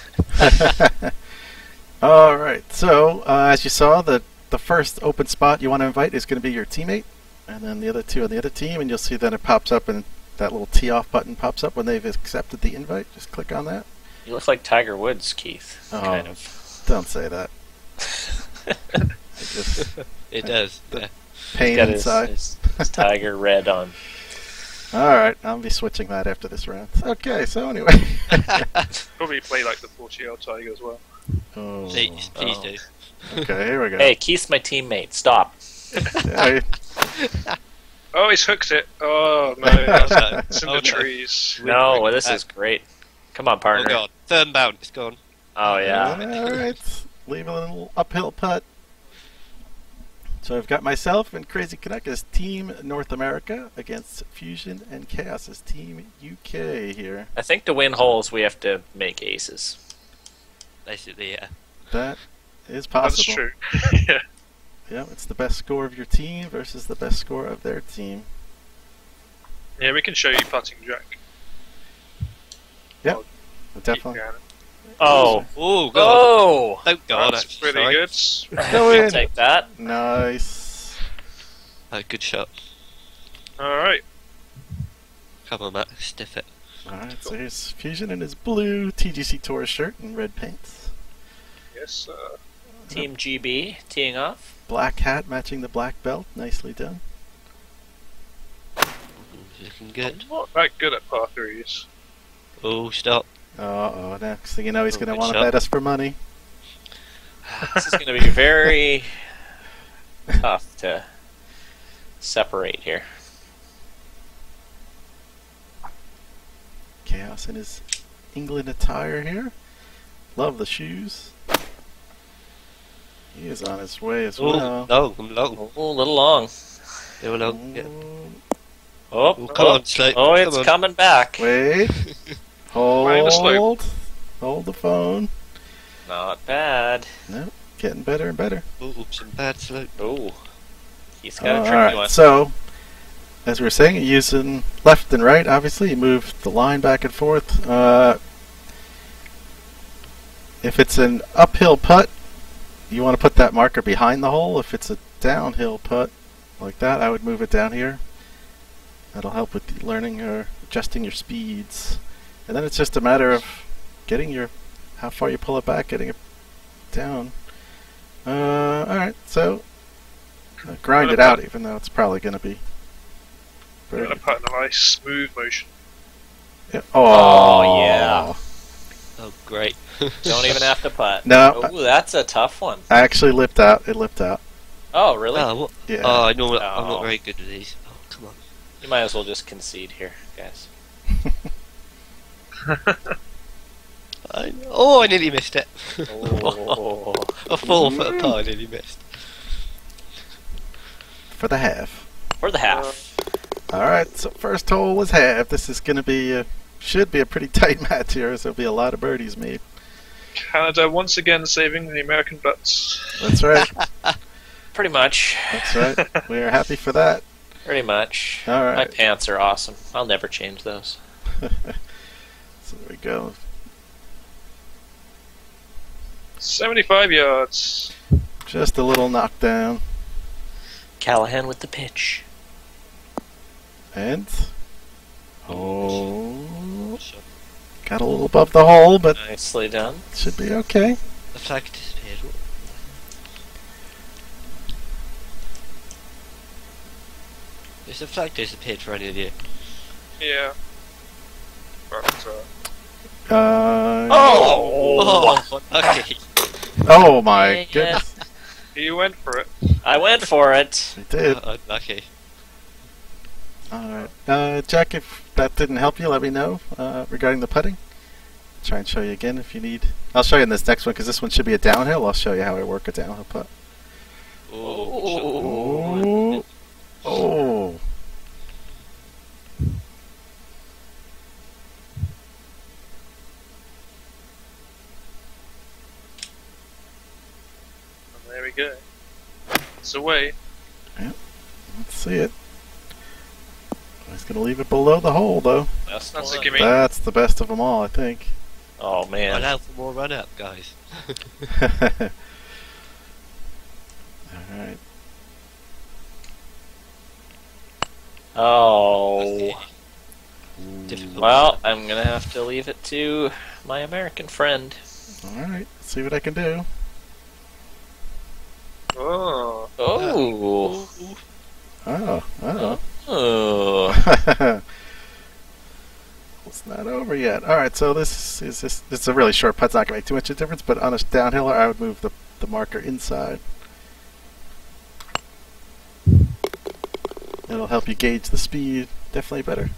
Speaker 1: All right. So uh, as you saw, the the first open spot you want to invite is going to be your teammate, and then the other two on the other team, and you'll see that it pops up and that little tee off button pops up when they've accepted the invite. Just click on that.
Speaker 4: You look like Tiger Woods, Keith.
Speaker 1: Oh.
Speaker 4: Kind of.
Speaker 1: Don't say that. It just
Speaker 2: It does. Yeah.
Speaker 1: pain
Speaker 4: Got his,
Speaker 1: inside.
Speaker 4: his, his Tiger red on.
Speaker 1: All right, I'll be switching that after this round. Okay, so anyway.
Speaker 3: Probably play like the forty L Tiger as well.
Speaker 1: Oh,
Speaker 2: Please, please
Speaker 4: Oh.
Speaker 2: do.
Speaker 1: okay, here we go.
Speaker 4: Hey, Keith's my teammate. Stop.
Speaker 1: Yeah,
Speaker 3: Oh, he's hooked it. Oh no, it's in
Speaker 2: Oh,
Speaker 3: the
Speaker 2: no.
Speaker 3: trees.
Speaker 4: No,
Speaker 2: Bring it
Speaker 4: this
Speaker 2: back.
Speaker 4: is great. Come on,
Speaker 2: Oh
Speaker 4: partner.
Speaker 2: god. Third bound, it's gone.
Speaker 4: Oh, yeah.
Speaker 1: All right, leave a little uphill putt. So I've got myself and Crazy Canuck as Team North America against Fusion and Chaos as Team U K here.
Speaker 4: I think to win holes, we have to make aces.
Speaker 2: Basically, yeah.
Speaker 1: That is
Speaker 3: That's
Speaker 1: possible.
Speaker 3: true. Yeah.
Speaker 1: Yeah, it's the best score of your team versus the best score of their team.
Speaker 3: Yeah, we can show you putting Jack.
Speaker 1: Definitely.
Speaker 3: Yeah.
Speaker 4: Oh.
Speaker 2: Oh god.
Speaker 4: Oh!
Speaker 2: Oh god,
Speaker 3: That's
Speaker 2: actually,
Speaker 3: pretty
Speaker 2: sorry.
Speaker 3: good.
Speaker 1: Go
Speaker 4: I'll
Speaker 1: in.
Speaker 4: take that.
Speaker 1: Nice.
Speaker 2: Oh, good shot.
Speaker 3: Alright.
Speaker 2: Come on, Matt, stiff it.
Speaker 1: Alright, so here's Fusion in his blue T G C Tour shirt and red pants.
Speaker 3: Yes, uh,
Speaker 4: Team G B teeing off.
Speaker 1: Black hat matching the black belt. Nicely done.
Speaker 2: Looking good.
Speaker 3: I'm not that good at par threes.
Speaker 2: Oh, stop.
Speaker 1: Uh oh, next thing you know, he's
Speaker 2: Oh,
Speaker 1: going to
Speaker 2: good
Speaker 1: want to
Speaker 2: shot.
Speaker 1: bet us for money.
Speaker 4: This is going to be very tough to separate here.
Speaker 1: Chaos in his England attire here. Love the shoes. He is on his way as
Speaker 2: Oh,
Speaker 1: well.
Speaker 2: no, I'm low.
Speaker 4: Oh, a little long.
Speaker 2: They were low. Yeah.
Speaker 1: Mm,
Speaker 4: Oh,
Speaker 2: Oh, come
Speaker 4: oh,
Speaker 2: on, slow.
Speaker 4: oh,
Speaker 2: come
Speaker 4: it's
Speaker 2: on.
Speaker 4: coming back.
Speaker 1: Wait.
Speaker 3: Minus slope.
Speaker 1: Hold. Hold the phone.
Speaker 4: Not bad.
Speaker 1: No, getting better and better.
Speaker 2: Oh, some bad slope.
Speaker 4: Oh, he's got a
Speaker 1: Uh,
Speaker 4: tricky
Speaker 1: alright,
Speaker 4: one.
Speaker 1: so as we were saying, you're using left and right. Obviously, you move the line back and forth. Uh, if it's an uphill putt, you want to put that marker behind the hole. If it's a downhill putt like that, I would move it down here. That'll help with the learning or adjusting your speeds. And then it's just a matter of getting your how far you pull it back, getting it down. Uh, all right, so uh, grind it out, even though it's probably going to be
Speaker 3: I'm gonna put in a nice smooth motion.
Speaker 1: Yeah.
Speaker 4: Oh, yeah.
Speaker 2: Oh, great.
Speaker 4: Don't even have to putt.
Speaker 1: No.
Speaker 4: Ooh, that's a tough one.
Speaker 1: I actually lipped out. It lipped out.
Speaker 4: Oh, really?
Speaker 2: Oh, what?
Speaker 1: Yeah.
Speaker 2: Oh, I know. I'm
Speaker 4: Oh.
Speaker 2: not very good with these. Oh, come on.
Speaker 4: You might as well just concede here, guys.
Speaker 2: I, oh, I nearly missed it.
Speaker 4: Oh.
Speaker 2: A full foot of par, I nearly missed.
Speaker 1: For the half.
Speaker 4: For the half.
Speaker 1: Alright, so first hole was half. This is going to be, a, should be a pretty tight match here, so there'll be a lot of birdies made.
Speaker 3: Canada once again saving the American butts.
Speaker 1: That's right.
Speaker 4: Pretty much.
Speaker 1: That's right. We are happy for that.
Speaker 4: Pretty much.
Speaker 1: All
Speaker 4: My
Speaker 1: right.
Speaker 4: pants are awesome. I'll never change those.
Speaker 1: So there we go.
Speaker 3: seventy-five yards.
Speaker 1: Just a little knockdown.
Speaker 4: Callahan with the pitch.
Speaker 1: And. Oh. Got a little above the hole, but
Speaker 4: Nicely done.
Speaker 1: should be okay.
Speaker 2: The flag disappeared. What? Is the flag disappeared for any of you?
Speaker 3: Yeah. But, uh,
Speaker 1: Uh,
Speaker 4: Oh!
Speaker 2: Oh, okay.
Speaker 1: oh my
Speaker 4: Yeah.
Speaker 1: goodness.
Speaker 3: he went for it.
Speaker 4: I went for it.
Speaker 1: We did.
Speaker 2: Uh, okay.
Speaker 1: Alright. Uh, Jack, if that didn't help you, let me know uh, regarding the putting. Try and show you again if you need. I'll show you in this next one because this one should be a downhill. I'll show you how I work a downhill putt.
Speaker 2: Oh.
Speaker 1: Oh. Oh.
Speaker 3: And there we go. It's away.
Speaker 1: Let's see it. He's going to leave it below the hole, though.
Speaker 4: That's,
Speaker 3: That's
Speaker 4: the
Speaker 3: a
Speaker 4: one.
Speaker 3: gimme.
Speaker 1: That's the best of them all, I think.
Speaker 4: Oh, man.
Speaker 2: Allow for more run up, guys.
Speaker 1: Alright.
Speaker 4: Oh.
Speaker 2: Difficult.
Speaker 4: Well, I'm going to have to leave it to my American friend.
Speaker 1: Alright. See what I can do.
Speaker 3: Oh.
Speaker 4: Oh.
Speaker 1: Oh. Oh.
Speaker 4: Oh.
Speaker 1: It's not over yet. Alright, so this is this it's a really short putt. It's not going to make too much of a difference, but on a downhiller, I would move the, the marker inside. It'll help you gauge the speed. Definitely better.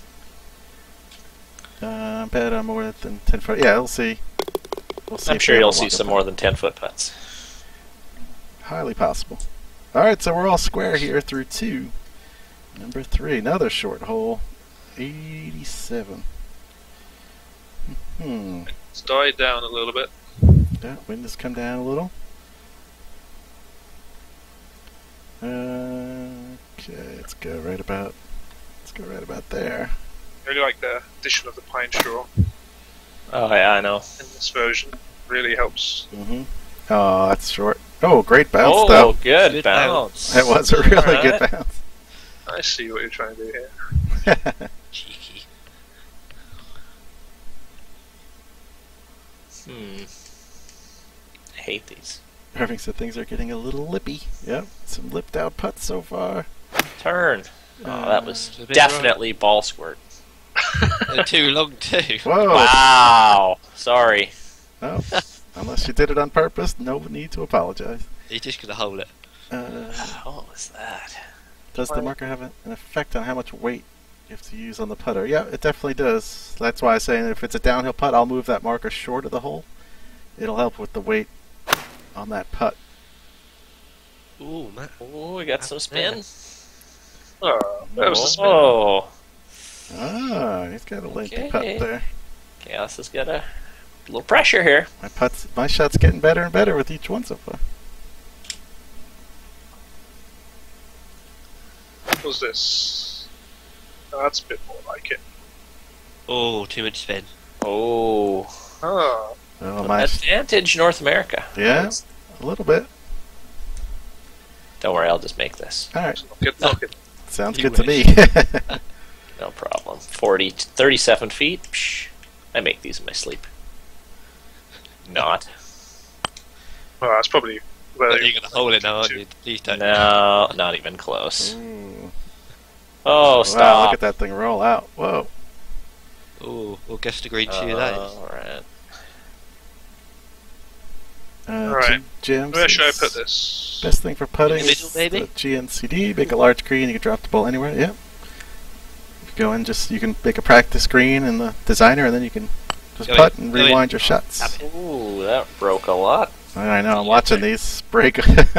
Speaker 1: Uh, bet on more than ten foot. Yeah, we'll see. We'll see
Speaker 4: I'm
Speaker 1: if
Speaker 4: sure
Speaker 1: we
Speaker 4: you'll
Speaker 1: have a
Speaker 4: see
Speaker 1: longer
Speaker 4: some
Speaker 1: putt.
Speaker 4: more than ten foot putts.
Speaker 1: Highly possible. Alright, so we're all square here through two. Number three, another short hole. eighty-seven. Hmm.
Speaker 3: It's died down a little bit.
Speaker 1: Yeah, wind has come down a little. Uh, okay, let's go right about. Let's go right about there.
Speaker 3: Really like the addition of the pine straw
Speaker 4: Oh, yeah, I know.
Speaker 3: in this version. Really helps.
Speaker 1: Mm-hmm. Oh, that's short. Oh, great bounce
Speaker 4: Oh,
Speaker 1: though.
Speaker 4: good,
Speaker 2: Good
Speaker 4: bounce.
Speaker 1: That was a really
Speaker 4: Alright.
Speaker 1: good bounce.
Speaker 3: I see what you're trying to do here.
Speaker 2: Cheeky.
Speaker 4: Hmm. I hate these.
Speaker 1: Irving said things are getting a little lippy. Yep, some lipped out putts so far.
Speaker 4: Turn. Oh, that was
Speaker 2: It's a bit
Speaker 4: definitely ball squirt.
Speaker 2: They're too long too.
Speaker 1: Whoa!
Speaker 4: Wow. Sorry.
Speaker 1: Oh, unless you did it on purpose, no need to apologize.
Speaker 2: You're just gonna hold it.
Speaker 1: Uh,
Speaker 4: What was that?
Speaker 1: does the marker have an an effect on how much weight you have to use on the putter? Yeah, it definitely does. That's why I say if it's a downhill putt, I'll move that marker short of the hole. It'll help with the weight on that putt.
Speaker 2: Ooh, man.
Speaker 4: Oh, we got some spin.
Speaker 3: Oh, that was the spin.
Speaker 4: Oh.
Speaker 1: Ah, he's got a lengthy
Speaker 4: Okay.
Speaker 1: putt there.
Speaker 4: Chaos has got a little pressure here.
Speaker 1: My putts, my shot's getting better and better with each one so far.
Speaker 3: What was this? Oh, that's a bit more like it.
Speaker 2: Oh, too much spin.
Speaker 4: Oh.
Speaker 3: Oh,
Speaker 1: Oh, my,
Speaker 4: Advantage North America.
Speaker 1: yeah, a little bit.
Speaker 4: Don't worry, I'll just make this.
Speaker 1: All right,
Speaker 3: knock it, knock it.
Speaker 1: sounds
Speaker 2: You
Speaker 1: good to me.
Speaker 4: No problem. forty, thirty-seven feet. Psh, I make these in my sleep. Not.
Speaker 3: Well, that's probably where
Speaker 2: You're gonna hold it now, aren't you? Please don't.
Speaker 4: No, not even close.
Speaker 1: Ooh.
Speaker 4: Oh,
Speaker 1: Wow,
Speaker 4: stop.
Speaker 1: look at that thing roll out. Whoa.
Speaker 2: Oh, we'll guess the green shoe that is.
Speaker 4: Alright.
Speaker 1: Uh,
Speaker 3: Alright.
Speaker 1: Jim,
Speaker 3: Where should I
Speaker 1: says
Speaker 3: put this?
Speaker 1: Best thing for putting
Speaker 2: In the middle,
Speaker 1: is
Speaker 2: maybe?
Speaker 1: the G N C D. Make a large green. You can drop the ball anywhere. Yep. If you go in, just you can make a practice green in the designer, and then you can just
Speaker 2: Go
Speaker 1: putt
Speaker 2: in,
Speaker 1: and
Speaker 2: go in.
Speaker 1: rewind your shots.
Speaker 4: Ooh, that broke a lot.
Speaker 1: I know. I'm watching these break.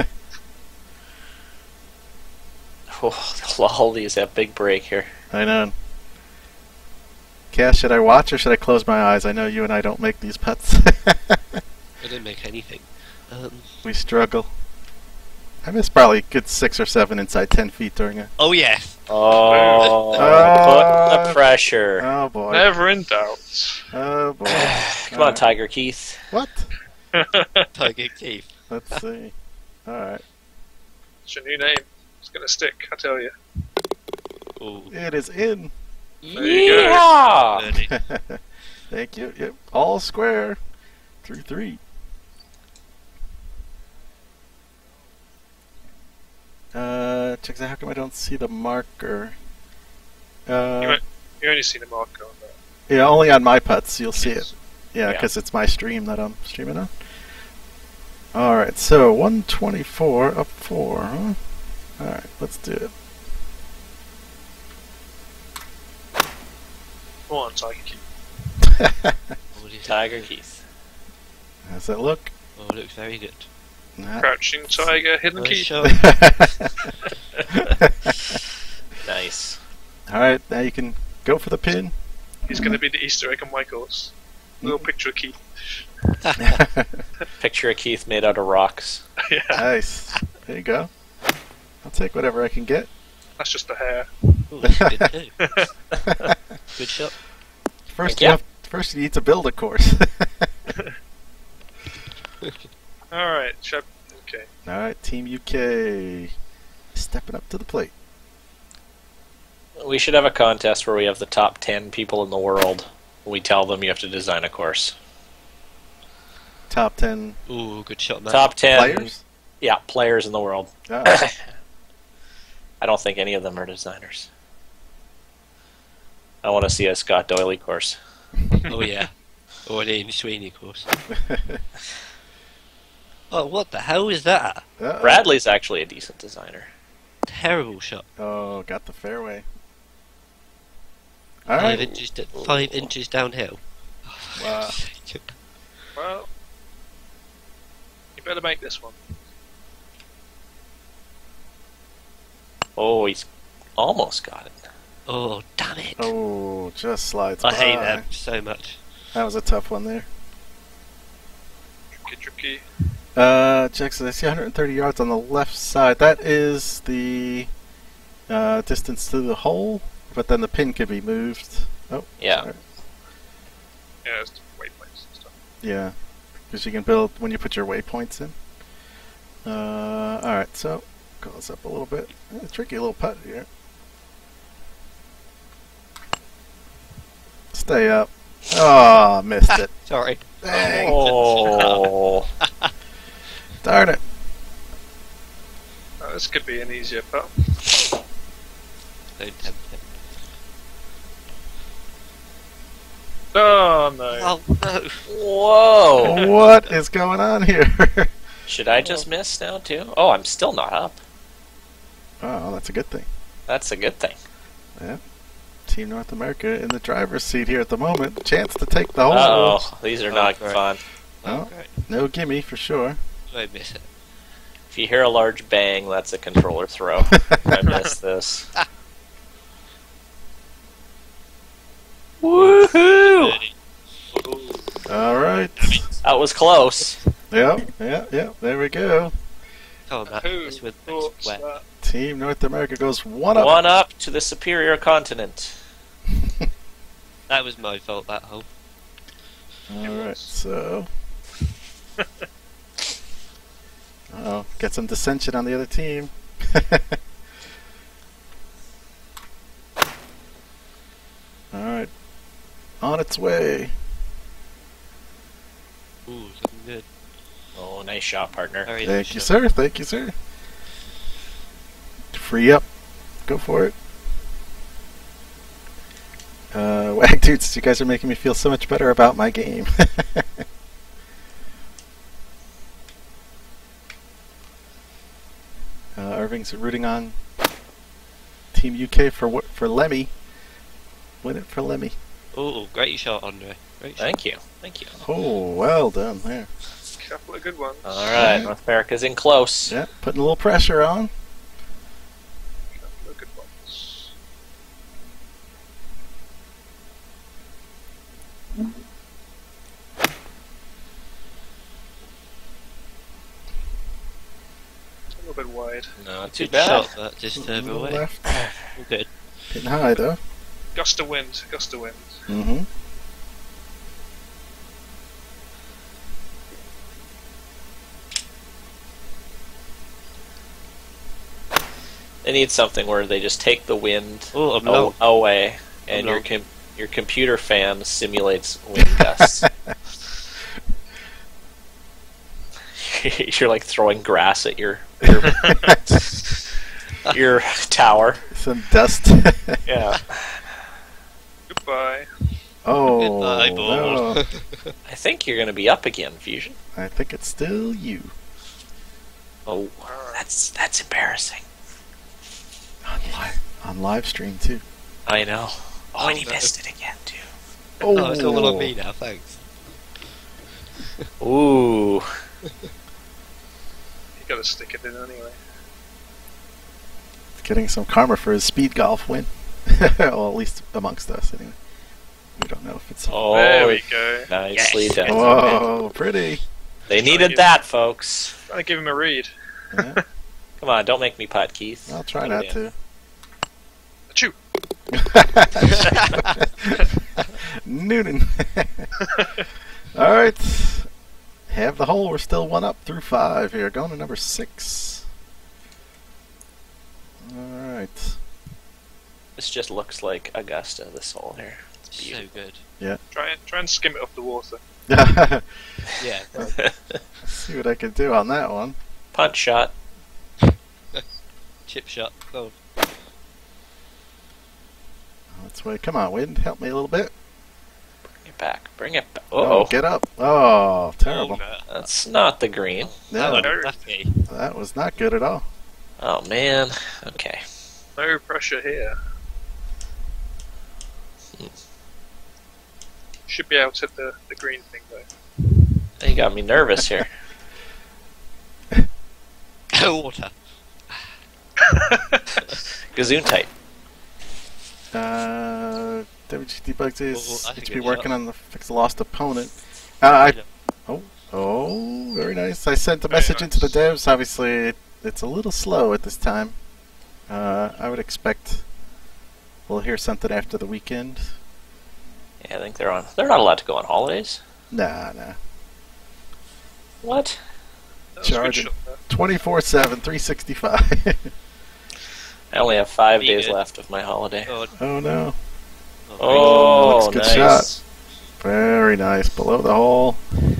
Speaker 4: Oh, all these have big break here.
Speaker 1: I know. Cass, should I watch or should I close my eyes? I know you and I don't make these putts.
Speaker 2: I didn't make anything. Um,
Speaker 1: We struggle. I missed probably a good six or seven inside ten feet during it.
Speaker 2: oh yes.
Speaker 4: Oh,
Speaker 1: Uh,
Speaker 4: put the pressure.
Speaker 1: Oh boy.
Speaker 3: Never in doubt.
Speaker 1: Oh boy.
Speaker 4: Come on,
Speaker 1: Alright.
Speaker 4: Tiger Keith.
Speaker 1: What?
Speaker 2: Tiger Keith.
Speaker 1: Let's see. Alright.
Speaker 3: It's your new name. It's gonna stick, I tell you.
Speaker 2: Oh,
Speaker 1: It is in.
Speaker 3: There you go.
Speaker 4: Yeah.
Speaker 2: birdie.
Speaker 1: Thank you. Yep. All square. Through three. Uh, check out how come I don't see the marker?
Speaker 3: You,
Speaker 1: Uh,
Speaker 3: might, you only see the marker on that.
Speaker 1: yeah, only on my putts you'll see it. Yeah,
Speaker 4: Yeah.
Speaker 1: because it's my stream that I'm streaming on. Alright, so one twenty-four up four, huh? Alright, let's do it.
Speaker 3: Come on, Tiger Keith.
Speaker 2: Oh, dear.
Speaker 4: Tiger Keith.
Speaker 1: How's that look?
Speaker 2: Oh, it looks very good.
Speaker 1: Nah.
Speaker 3: Crouching Tiger, Hidden
Speaker 2: Nice
Speaker 3: Keith.
Speaker 2: shot.
Speaker 4: Nice.
Speaker 1: Alright, now you can go for the pin.
Speaker 3: He's gonna be the Easter egg on my course. Little
Speaker 1: Mm.
Speaker 3: picture of Keith.
Speaker 4: Picture of Keith made out of rocks.
Speaker 3: Yeah,
Speaker 1: Nice. There you go. I'll take whatever I can get.
Speaker 3: that's just the hair.
Speaker 2: Oh, that's good too. Good shot.
Speaker 1: First,
Speaker 4: Thank
Speaker 1: you
Speaker 4: ya.
Speaker 1: have, first you need to build a course.
Speaker 3: Alright, Shep. Okay.
Speaker 1: Alright, Team U K. Stepping up to the plate.
Speaker 4: We should have a contest where we have the top ten people in the world. We tell them you have to design a course.
Speaker 1: Top ten
Speaker 2: Ooh, good shot, man.
Speaker 4: Top ten.
Speaker 1: players?
Speaker 4: Yeah, players in the world.
Speaker 1: Oh.
Speaker 4: I don't think any of them are designers. I want to see a Scott Doyley course.
Speaker 2: Oh yeah. Or an Amy Sweeney course. Oh, what the hell is that?
Speaker 1: Uh-oh.
Speaker 4: Bradley's actually a decent designer.
Speaker 2: Terrible shot.
Speaker 1: Oh, got the fairway.
Speaker 2: Five
Speaker 1: Alright.
Speaker 2: inches, d- five inches downhill.
Speaker 1: Wow.
Speaker 3: Well, you better make this one.
Speaker 4: Oh, he's almost got it.
Speaker 2: Oh, damn it!
Speaker 1: Oh, just slides
Speaker 2: I hate
Speaker 1: by.
Speaker 2: them so much.
Speaker 1: That was a tough one there.
Speaker 3: Tricky, tricky.
Speaker 1: Uh, Jackson, I see one hundred thirty yards on the left side. That is the uh, distance to the hole, but then the pin could be moved. Oh,
Speaker 4: Yeah.
Speaker 1: sorry.
Speaker 3: Yeah, it's waypoints and stuff.
Speaker 1: Yeah, because you can build when you put your waypoints in. Uh, alright, so goes up a little bit. Eh, tricky little putt here. Stay up. Oh, missed it.
Speaker 2: Sorry.
Speaker 1: Dang.
Speaker 4: Oh.
Speaker 1: Darn it.
Speaker 3: Oh, this could be an easier putt.
Speaker 2: Don't tempt him.
Speaker 3: Oh no.
Speaker 2: Oh no!
Speaker 4: Whoa.
Speaker 1: What is going on here?
Speaker 4: Should I just miss now, too? Oh, I'm still not up.
Speaker 1: Oh, that's a good thing.
Speaker 4: That's a good thing.
Speaker 1: Team North America in the driver's seat here at the moment. Chance to take the hole.
Speaker 4: Oh, these are
Speaker 2: Oh,
Speaker 4: not
Speaker 2: great.
Speaker 4: fun.
Speaker 1: Oh.
Speaker 2: Oh, great.
Speaker 1: No gimme for sure.
Speaker 2: Don't miss it.
Speaker 4: If you hear a large bang, that's a controller throw. If I miss this. Woohoo!
Speaker 2: Birdie.
Speaker 1: All right.
Speaker 4: That was close.
Speaker 1: Yep, yep, yep. There we go.
Speaker 2: Come on, Matt.
Speaker 3: Who
Speaker 2: This with
Speaker 3: thought
Speaker 2: wet.
Speaker 3: that?
Speaker 1: Team North America goes one up.
Speaker 4: One up to the superior continent.
Speaker 2: That was my fault. That hole.
Speaker 1: All right, so. Oh, get some dissension on the other team. All right, on its way.
Speaker 2: Ooh, looking good.
Speaker 4: Oh, nice shot, partner.
Speaker 2: Very nice
Speaker 1: Thank you,
Speaker 2: shot.
Speaker 1: sir. Thank you, sir. Free up. Go for it. Uh, Wag Dudes, you guys are making me feel so much better about my game. uh, Irving's rooting on Team U K for for Lemmy. Win it for Lemmy.
Speaker 2: Oh, great shot, Andre. Great shot.
Speaker 4: Thank you. Thank you.
Speaker 1: Oh, well done there.
Speaker 3: Couple of good ones.
Speaker 4: All right, North America's in close.
Speaker 1: Yeah, putting a little pressure on.
Speaker 3: Couple of good ones. A little bit wide.
Speaker 4: Not too
Speaker 2: Good
Speaker 4: bad.
Speaker 2: shot, but just
Speaker 1: A
Speaker 2: over
Speaker 1: little
Speaker 2: away.
Speaker 1: left.
Speaker 2: All good.
Speaker 1: Hitting high though.
Speaker 3: Gust of wind. Gust of wind.
Speaker 1: Mm-hmm.
Speaker 4: They need something where they just take the wind
Speaker 2: Oh, I'm
Speaker 4: a-
Speaker 2: low.
Speaker 4: away, and
Speaker 2: I'm
Speaker 4: your
Speaker 2: low.
Speaker 4: com- your computer fan simulates wind gusts. You're like throwing grass at your your, your tower.
Speaker 1: Some dust.
Speaker 4: Yeah.
Speaker 3: Goodbye.
Speaker 1: Oh,
Speaker 2: Goodbye, ball.
Speaker 1: no.
Speaker 4: I think you're going to be up again, Fusion.
Speaker 1: I think it's still you.
Speaker 4: Oh, that's that's embarrassing.
Speaker 1: On live, on live stream too.
Speaker 4: I know. Oh, and he
Speaker 2: no.
Speaker 4: missed it again too.
Speaker 2: Oh, it's all on me now, thanks.
Speaker 4: Ooh.
Speaker 3: You gotta stick it in anyway.
Speaker 1: Getting some karma for his speed golf win. Well, at least amongst us, anyway. We don't know if it's.
Speaker 4: Oh,
Speaker 3: There we go.
Speaker 4: nicely
Speaker 2: Yes.
Speaker 4: done.
Speaker 1: Whoa, pretty.
Speaker 4: They needed that, folks.
Speaker 3: Trying to give him a read.
Speaker 1: Yeah,
Speaker 4: Come on, don't make me putt, Keith.
Speaker 1: I'll try
Speaker 4: Put
Speaker 1: not
Speaker 4: it in.
Speaker 1: to.
Speaker 3: Achoo!
Speaker 1: Noonan. All right. Have the hole. We're still one up through five here. Going to number six. All right.
Speaker 4: This just looks like Augusta, this hole here. It's
Speaker 2: So
Speaker 4: beautiful.
Speaker 2: good.
Speaker 3: Try and try and skim it off the water.
Speaker 2: Yeah.
Speaker 1: See what I can do on that one.
Speaker 4: Punch shot.
Speaker 2: Chip shot. Go.
Speaker 1: That's way. Come on, wind. Help me a little bit.
Speaker 4: Bring it back. Bring it back.
Speaker 1: Oh,
Speaker 4: Uh-oh.
Speaker 1: get up. Oh, terrible.
Speaker 2: Oh, no.
Speaker 4: That's not the green.
Speaker 1: No,
Speaker 2: That
Speaker 3: no.
Speaker 2: was lucky.
Speaker 1: that was not good at all.
Speaker 4: Oh, man. Okay.
Speaker 3: No pressure here. Should be able to hit the, the green thing though.
Speaker 4: You got me nervous here.
Speaker 2: Water.
Speaker 4: Gazoon tight.
Speaker 1: Uh, W G T Bugs is
Speaker 2: Oh, I
Speaker 1: H
Speaker 2: think
Speaker 1: P
Speaker 2: it's
Speaker 1: working
Speaker 2: up.
Speaker 1: on the fix the lost opponent. Uh, I oh oh very nice. I sent a
Speaker 3: Very
Speaker 1: message into the
Speaker 3: nice.
Speaker 1: devs. Obviously, it, it's a little slow at this time. Uh, I would expect we'll hear something after the weekend.
Speaker 4: Yeah, I think they're on. They're not allowed to go on holidays.
Speaker 1: Nah, nah.
Speaker 4: What?
Speaker 3: That was a good
Speaker 1: Charging.
Speaker 3: shot there.
Speaker 1: twenty-four seven, three sixty-five.
Speaker 4: I only have five
Speaker 2: Be
Speaker 4: days
Speaker 2: good.
Speaker 4: left of my holiday.
Speaker 2: God.
Speaker 1: Oh no.
Speaker 4: Oh,
Speaker 1: Looks good
Speaker 4: nice.
Speaker 1: shot. Very nice. Below the hole.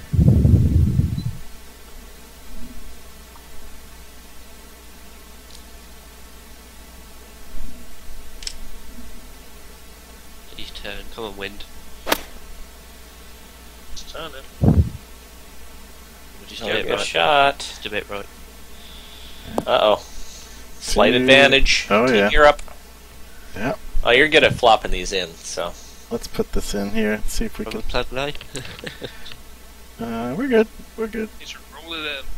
Speaker 2: Please turn. Come on, wind.
Speaker 3: It's turning.
Speaker 2: We'll just do
Speaker 4: Another
Speaker 2: it
Speaker 4: good
Speaker 2: right.
Speaker 4: shot.
Speaker 2: Just do it right.
Speaker 4: Uh oh. Slight
Speaker 1: Two.
Speaker 4: advantage.
Speaker 1: Oh,
Speaker 4: Team
Speaker 1: yeah.
Speaker 4: Europe.
Speaker 1: Yep.
Speaker 4: Oh, you're good at flopping these in, so.
Speaker 1: Let's put this in here and see if we
Speaker 2: From
Speaker 1: can.
Speaker 2: the plug line.
Speaker 1: Uh, we're good. We're good.
Speaker 3: Need to roll it in.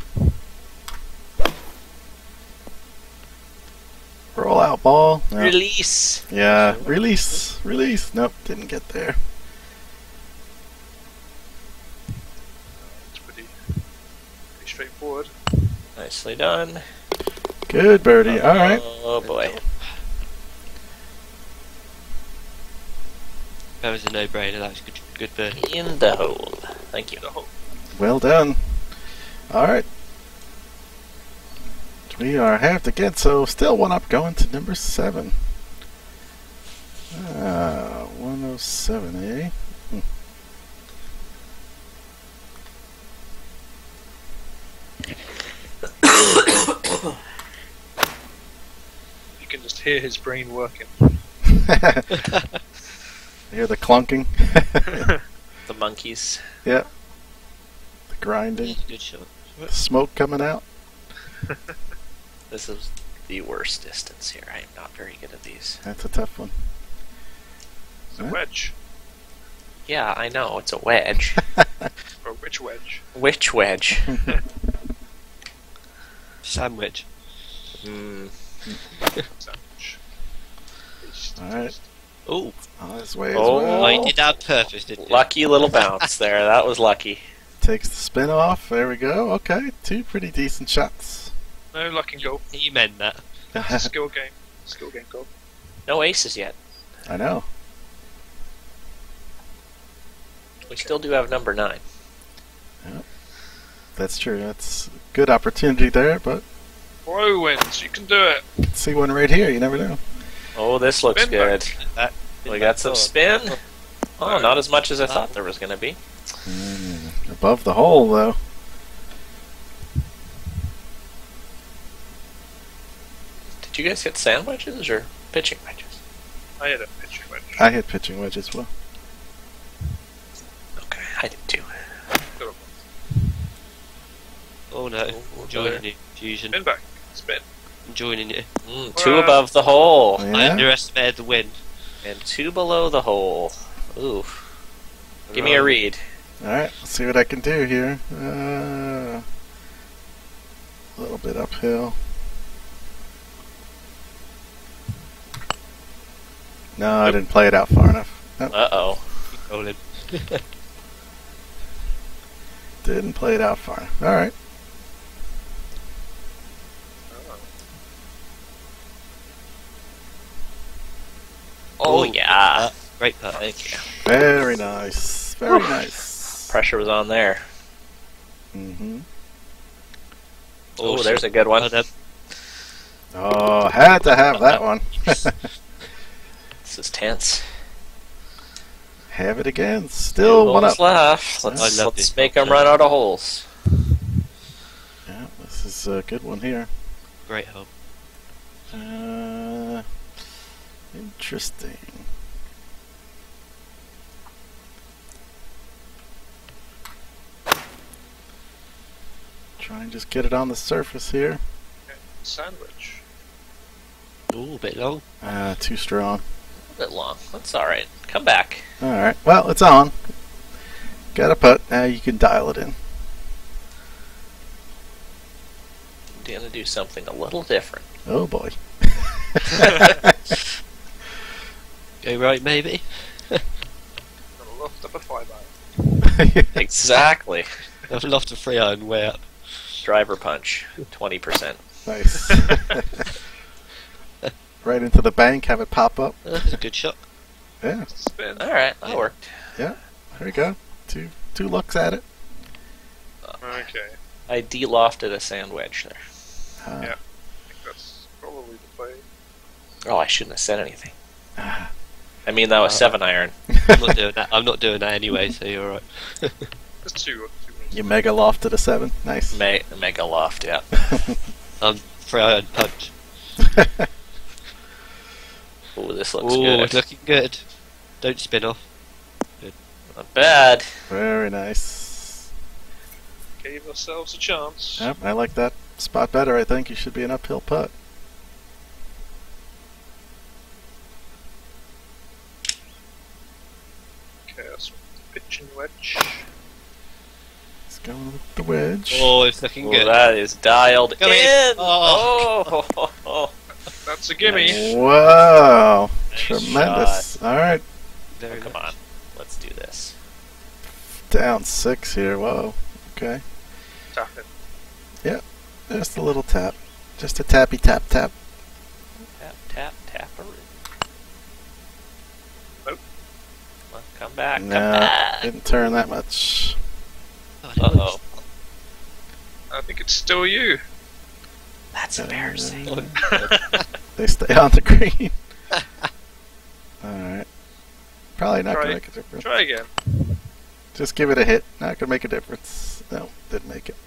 Speaker 1: Roll out ball. No.
Speaker 4: Release.
Speaker 1: Yeah, release, release. Nope, didn't get there.
Speaker 3: It's pretty, pretty straightforward.
Speaker 4: Nicely done.
Speaker 1: Good birdie. All right.
Speaker 4: Oh boy.
Speaker 2: That was a no-brainer. That was good. Good birdie.
Speaker 4: In the hole. Thank you.
Speaker 3: The whole
Speaker 1: Well done. All right. We are halved again, so still one up, going to number seven. Ah, one oh seven, eh? Hmm.
Speaker 3: you can just hear his brain working.
Speaker 1: I hear the clunking.
Speaker 4: The monkeys.
Speaker 1: Yeah. The grinding.
Speaker 2: He's a good shot.
Speaker 1: The smoke coming out.
Speaker 4: This is the worst distance here. I am not very good at these.
Speaker 1: That's a tough one.
Speaker 3: It's a
Speaker 1: Huh?
Speaker 3: wedge.
Speaker 4: Yeah, I know. It's a wedge.
Speaker 3: Or which wedge?
Speaker 4: Which wedge?
Speaker 2: Sandwich.
Speaker 4: Hmm.
Speaker 3: Sandwich.
Speaker 1: Alright.
Speaker 4: Ooh,
Speaker 1: On his way as
Speaker 4: Oh.
Speaker 1: well.
Speaker 2: Oh, he did that on purpose, didn't he?
Speaker 4: lucky little bounce there. That was lucky.
Speaker 1: Takes the spin off. There we go. Okay. Two pretty decent shots.
Speaker 3: No luck and goal.
Speaker 2: He meant that.
Speaker 3: It's a skill game. Skill game goal.
Speaker 4: No aces yet.
Speaker 1: I know.
Speaker 4: We still do have number nine.
Speaker 1: That's true. That's a good opportunity there, but
Speaker 3: Row wins. You can do it.
Speaker 1: see one right here. You never know.
Speaker 4: Oh, this looks
Speaker 3: Spin
Speaker 4: good.
Speaker 3: back.
Speaker 2: That,
Speaker 4: We got some spin. Oh, not as much as I thought there was going to be.
Speaker 1: Mm, above the hole, though.
Speaker 4: Did you guys hit sand wedges or pitching wedges?
Speaker 3: I had a pitching wedge.
Speaker 1: I hit pitching wedge as well.
Speaker 4: Okay, I did too.
Speaker 3: Got a
Speaker 2: Oh no,
Speaker 4: Oh,
Speaker 2: joining
Speaker 4: there.
Speaker 2: it. Fusion.
Speaker 3: spin back. Spin.
Speaker 2: I'm joining it.
Speaker 4: Mm, two
Speaker 3: Wow.
Speaker 4: above the hole.
Speaker 2: I
Speaker 1: Yeah.
Speaker 2: underestimated the wind.
Speaker 4: And two below the hole. Ooh. Give me a read.
Speaker 1: All right. Let's see what I can do here. Uh, a little bit uphill. No, I didn't play it out far enough. Nope,
Speaker 4: Uh-oh.
Speaker 2: Keep rolling.
Speaker 1: didn't play it out far enough. All right.
Speaker 4: Oh, yeah.
Speaker 2: Uh, great putt.
Speaker 4: Thank you.
Speaker 1: Very nice. Very nice.
Speaker 4: Pressure was on there.
Speaker 1: Mm-hmm.
Speaker 4: Oh, there's a good one.
Speaker 2: Well done.
Speaker 1: Oh, had to have that one.
Speaker 4: This is tense.
Speaker 1: Have it again.
Speaker 4: Two
Speaker 1: Still one
Speaker 4: holes
Speaker 1: up.
Speaker 4: left.
Speaker 2: I
Speaker 4: Let's,
Speaker 2: love
Speaker 4: let's
Speaker 2: this
Speaker 4: make them
Speaker 2: one.
Speaker 4: run out of holes.
Speaker 1: Yeah, this is a good one here.
Speaker 2: Great hole.
Speaker 1: Uh, interesting. Try and just get it on the surface here.
Speaker 3: Sandwich.
Speaker 2: Ooh, a bit long.
Speaker 1: Uh, too strong.
Speaker 4: A bit long. That's alright. Come back.
Speaker 1: Alright, well, it's on. Got a putt. Now you can dial it in.
Speaker 4: I'm gonna do something a little different.
Speaker 1: Oh boy.
Speaker 2: Go right, maybe.
Speaker 3: Got a loft up a five iron.
Speaker 4: Exactly.
Speaker 2: I've lost a three iron way up.
Speaker 4: Driver punch. twenty percent.
Speaker 1: Nice. Right into the bank, have it pop up.
Speaker 2: Uh, That's a good shot.
Speaker 1: Yeah,
Speaker 3: Spin.
Speaker 4: Alright, that
Speaker 2: Yeah.
Speaker 4: worked.
Speaker 1: there we go. Two two looks at it.
Speaker 3: Okay.
Speaker 4: I de-lofted a sand wedge there.
Speaker 1: Uh,
Speaker 3: Yeah. I think that's probably the play.
Speaker 4: Oh, I shouldn't have said anything.
Speaker 1: ah,
Speaker 4: I mean, that was
Speaker 2: Uh,
Speaker 4: seven iron.
Speaker 2: I'm not doing that. I'm not doing that anyway, so you're alright.
Speaker 3: There's two. two wins.
Speaker 1: you mega lofted a seven. Nice.
Speaker 4: Me- mega loft, yeah.
Speaker 2: I'm three iron punch.
Speaker 4: Ooh, this looks
Speaker 2: Ooh,
Speaker 4: good.
Speaker 2: it's looking good. Don't spin off.
Speaker 4: Not bad.
Speaker 1: Very nice.
Speaker 3: Gave ourselves a chance.
Speaker 1: Yep, I like that spot better. I think you should be an uphill putt.
Speaker 3: Okay, that's the pitching wedge.
Speaker 1: Let's go with the wedge.
Speaker 2: Oh, it's looking
Speaker 4: Ooh,
Speaker 2: good.
Speaker 4: that is dialed
Speaker 2: Go
Speaker 4: in.
Speaker 2: in.
Speaker 4: Oh. Oh.
Speaker 3: That's a gimme.
Speaker 1: Wow.
Speaker 4: Nice
Speaker 1: Tremendous. All right.
Speaker 2: Very
Speaker 4: Come
Speaker 2: nice.
Speaker 4: on. Let's do this.
Speaker 1: Down six here. Whoa. Okay.
Speaker 3: Tap it.
Speaker 1: Just a little tap. Just a tappy tap tap.
Speaker 4: Tap, tap, tap.
Speaker 3: Nope.
Speaker 4: Well, come back. Come
Speaker 1: No,
Speaker 4: back.
Speaker 1: didn't turn that much.
Speaker 4: Uh-oh.
Speaker 3: I think it's still you.
Speaker 4: That's embarrassing.
Speaker 1: Uh, they stay on the green. Alright. Probably not
Speaker 3: Try-
Speaker 1: gonna make a difference.
Speaker 3: Try again.
Speaker 1: Just give it a hit. Not gonna make a difference. No, didn't make it.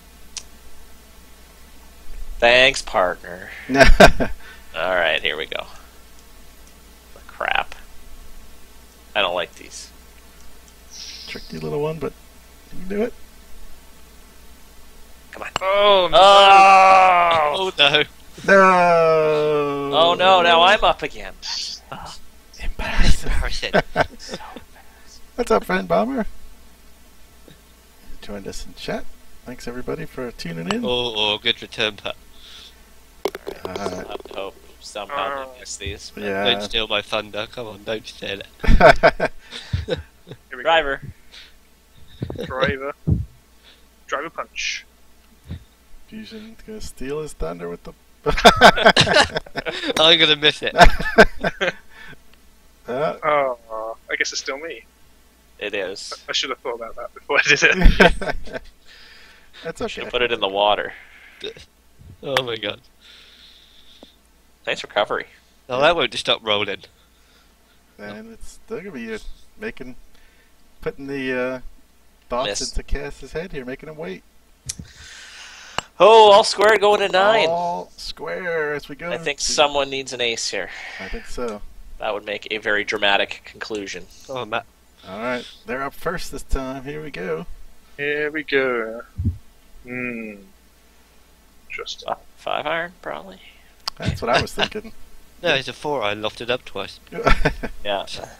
Speaker 4: Thanks, partner. Alright, here we go. Crap. I don't like these.
Speaker 1: Tricky little one, but you can do it.
Speaker 4: Come on.
Speaker 3: Oh no!
Speaker 4: Oh!
Speaker 2: Oh no.
Speaker 1: No!
Speaker 4: Oh no, now I'm up again.
Speaker 1: Embarrassing.
Speaker 2: Embarrassing.
Speaker 1: What's up, friend Bomber? Joined us in chat. Thanks everybody for tuning in.
Speaker 2: Oh, oh, good return, Pat.
Speaker 1: Uh,
Speaker 4: I hope somehow we miss these. but-
Speaker 1: yeah.
Speaker 2: Don't steal my thunder. Come on, don't steal it.
Speaker 3: Here we
Speaker 4: Driver.
Speaker 3: go. Driver. Driver punch.
Speaker 1: Fusion's gonna steal his thunder with the.
Speaker 2: I'm gonna miss it.
Speaker 1: Uh,
Speaker 3: Oh, I guess it's still me.
Speaker 4: It is.
Speaker 3: I should have thought about that before I did it.
Speaker 1: That's
Speaker 4: Should
Speaker 1: okay.
Speaker 4: have put it in the water.
Speaker 2: Oh my god.
Speaker 4: Nice recovery.
Speaker 2: No, that won't just stop rolling.
Speaker 1: And it's still gonna be you making, putting the uh, thoughts
Speaker 4: Miss.
Speaker 1: into Cass's head here, making him wait.
Speaker 4: Oh, all squared going to nine.
Speaker 1: All square as we go.
Speaker 4: I think
Speaker 1: to-
Speaker 4: someone needs an ace here.
Speaker 1: I think so.
Speaker 4: That would make a very dramatic conclusion.
Speaker 2: Oh, Matt.
Speaker 1: All right, they're up first this time. Here we go.
Speaker 3: Here we go. Hmm. Interesting.
Speaker 4: Fi- Five iron, probably.
Speaker 1: That's what I was thinking.
Speaker 2: No, it's a four. I lofted up twice.
Speaker 4: Yeah.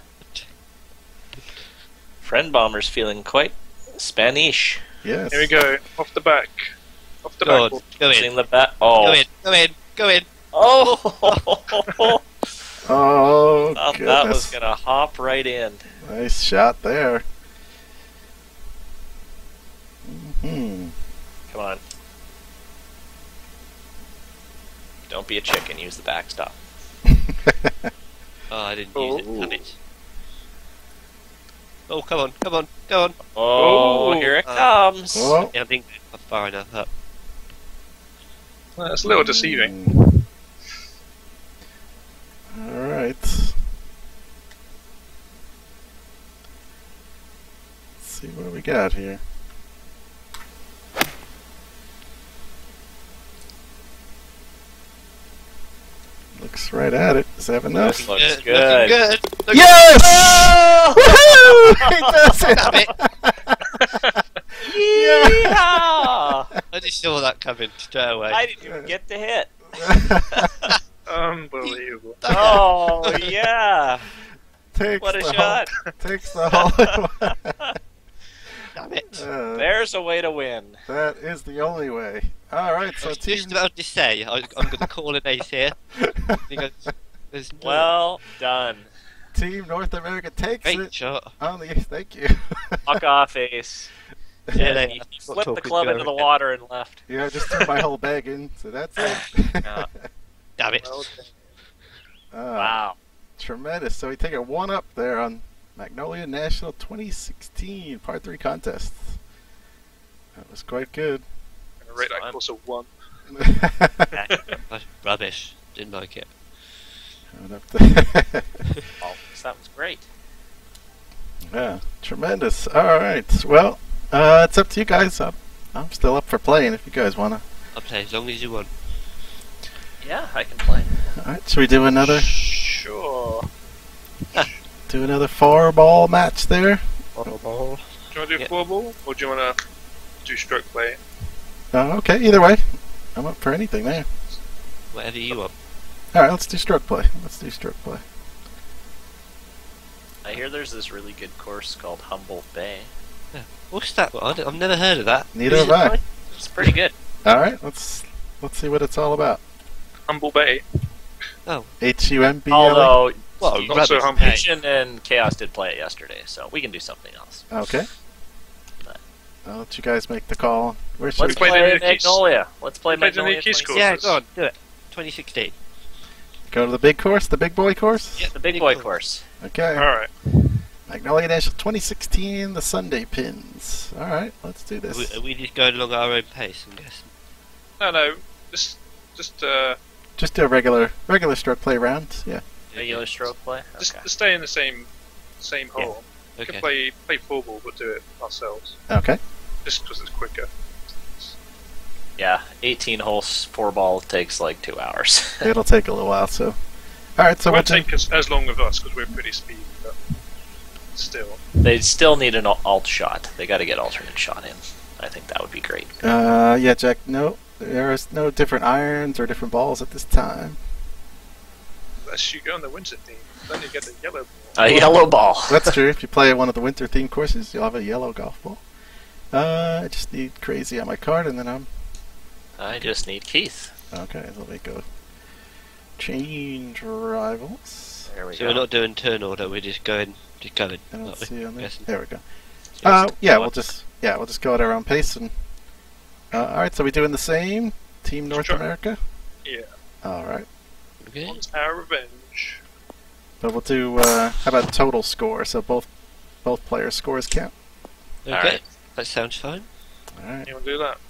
Speaker 4: Friend Bomber's feeling quite Spanish.
Speaker 1: Yes.
Speaker 3: Here we go. Off the back. Off the
Speaker 2: Go on,
Speaker 3: back.
Speaker 2: go in.
Speaker 4: Seeing the bat. Oh.
Speaker 2: Go in, go in, go in.
Speaker 4: Oh!
Speaker 1: Oh,
Speaker 4: Thought
Speaker 1: goodness.
Speaker 4: that was gonna hop right in.
Speaker 1: Nice shot there. Hmm.
Speaker 4: Come on. Don't be a chicken. Use the backstop.
Speaker 2: Oh, I didn't use it.
Speaker 3: Oh.
Speaker 2: Damn it. Oh, come on, come on, go on.
Speaker 4: Oh,
Speaker 3: Oh.
Speaker 4: here it
Speaker 2: Uh,
Speaker 4: comes.
Speaker 1: Oh.
Speaker 2: Yeah, I think I'm far enough up.
Speaker 3: Well, that's a little deceiving.
Speaker 1: Hmm. All right. Let's see what we got here. Looks right at it. Is that enough?
Speaker 4: This looks
Speaker 2: Looking
Speaker 4: good.
Speaker 2: good. Looking
Speaker 1: Yes!
Speaker 4: Oh!
Speaker 1: Woohoo! He does
Speaker 2: Damn
Speaker 1: it!
Speaker 2: it.
Speaker 4: Yeehaw!
Speaker 2: I just saw that coming straight away.
Speaker 4: I didn't even get to hit.
Speaker 3: Unbelievable.
Speaker 4: Oh, yeah.
Speaker 1: Takes
Speaker 4: What a
Speaker 1: the
Speaker 4: shot.
Speaker 1: Whole, takes the whole.
Speaker 2: Damn it.
Speaker 1: Uh,
Speaker 4: There's a way to win.
Speaker 1: that is the only way. All right,
Speaker 2: I
Speaker 1: so
Speaker 2: was
Speaker 1: team.
Speaker 2: just about to say, I, I'm going to call an ace here. Because there's no
Speaker 4: Well done.
Speaker 1: Team North America takes
Speaker 2: great
Speaker 1: it
Speaker 2: shot.
Speaker 1: on the ace. Thank you.
Speaker 4: Fuck off, Ace.
Speaker 2: Yeah,
Speaker 4: And
Speaker 2: then
Speaker 4: he
Speaker 2: I'm not
Speaker 4: flipped the
Speaker 2: talking
Speaker 4: club
Speaker 2: to
Speaker 4: into the
Speaker 2: him.
Speaker 4: water and left.
Speaker 1: Yeah, I just threw my whole bag in, so that's it.
Speaker 4: Yeah.
Speaker 2: Damn it.
Speaker 3: Well done.
Speaker 1: Ah,
Speaker 4: Wow.
Speaker 1: Tremendous. So we take a one up there on Magnolia National twenty sixteen Part three contest. That was quite good.
Speaker 3: I'm gonna rate that
Speaker 4: Fine.
Speaker 3: course a one.
Speaker 2: That's rubbish. Didn't like it.
Speaker 1: Going up there.
Speaker 4: Oh, that was great.
Speaker 1: Yeah, tremendous. All right. Well, uh, it's up to you guys. I'm, I'm still up for playing if you guys want to.
Speaker 2: I'll play as long as you want.
Speaker 4: Yeah, I can play.
Speaker 1: All right. Should we do another
Speaker 3: Sure.
Speaker 1: do another four ball match there?
Speaker 2: Ball.
Speaker 3: Do you want to do
Speaker 2: Yeah.
Speaker 3: four ball, or do you want to do stroke play?
Speaker 1: Uh, okay. Either way, I'm up for anything there.
Speaker 2: Whatever you want.
Speaker 1: All right. Let's do stroke play. Let's do stroke play.
Speaker 4: I hear there's this really good course called Humboldt Bay.
Speaker 2: What's that one? I don't- I've never heard of that.
Speaker 1: Neither
Speaker 2: Is
Speaker 1: have
Speaker 2: it
Speaker 1: I.
Speaker 2: like-
Speaker 4: It's pretty good.
Speaker 1: All right. Let's let's see what it's all about.
Speaker 3: Humble Bay.
Speaker 1: H U M B L E.
Speaker 4: Although,
Speaker 2: Well,
Speaker 3: Not so
Speaker 2: rubbish.
Speaker 3: humble.
Speaker 2: Hey,
Speaker 4: Fiction and Chaos did play it yesterday, so we can do something else.
Speaker 1: Okay. I'll let you guys make the call. Where should
Speaker 4: Let's
Speaker 1: we
Speaker 3: play
Speaker 4: play
Speaker 3: the Keys.
Speaker 4: Magnolia. Let's play
Speaker 3: We played the
Speaker 4: Magnolia.
Speaker 3: Keys
Speaker 4: twenty-
Speaker 3: course.
Speaker 2: Yeah, go on, do it. twenty sixteen.
Speaker 1: go to the big course, the big boy course?
Speaker 2: Yeah,
Speaker 4: The big boy course.
Speaker 1: Okay.
Speaker 3: Alright.
Speaker 1: Magnolia National twenty sixteen, the Sunday pins. All right, let's do
Speaker 2: Are
Speaker 1: this.
Speaker 2: we, are we just going along our own pace, I'm guessing?
Speaker 3: No, no. Just, just, uh,
Speaker 1: Just do a regular regular stroke play round. Yeah.
Speaker 4: Regular stroke play.
Speaker 3: just,
Speaker 4: Okay.
Speaker 3: just stay in the same, same
Speaker 4: Yeah.
Speaker 3: hole. We
Speaker 2: Okay.
Speaker 3: can play, play four ball, but do it ourselves.
Speaker 1: Okay.
Speaker 3: Just because it's quicker.
Speaker 4: Yeah, eighteen holes, four ball takes like two hours.
Speaker 1: It'll take a little while. So. All right. So
Speaker 3: it won't
Speaker 1: what?
Speaker 3: take us as long with us because we're pretty speedy. But still.
Speaker 4: They still need an al- alt shot. They got to get alternate shot in. I think that would be great.
Speaker 1: Uh, yeah, Jack. No, there is no different irons or different balls at this time.
Speaker 3: Unless you go on the winter theme, then you get the yellow ball.
Speaker 4: A yellow ball.
Speaker 1: That's true. If you play one of the winter themed courses, you'll have a yellow golf ball. Uh, I just need crazy on my card, and then I'm
Speaker 4: I just need Keith.
Speaker 1: okay. Let me go. Change rivals.
Speaker 4: There we
Speaker 2: So
Speaker 4: go.
Speaker 2: we're not doing turn order. We're just going, just going.
Speaker 1: I don't
Speaker 2: aren't we?
Speaker 1: see on there.
Speaker 2: Guessing.
Speaker 1: There we go.
Speaker 4: Just
Speaker 1: Uh, yeah,
Speaker 4: go
Speaker 1: we'll
Speaker 4: up.
Speaker 1: just yeah we'll just go at our own pace and. Uh, all right, so we doing the same Team North
Speaker 3: Sure.
Speaker 1: America.
Speaker 3: Yeah.
Speaker 1: All right,
Speaker 2: Okay.
Speaker 3: Wants our revenge.
Speaker 1: but we'll do. Uh, how about total score? So both both players' scores count.
Speaker 2: Okay.
Speaker 4: Alright.
Speaker 2: That sounds fine.
Speaker 1: All right.
Speaker 3: You want to do that?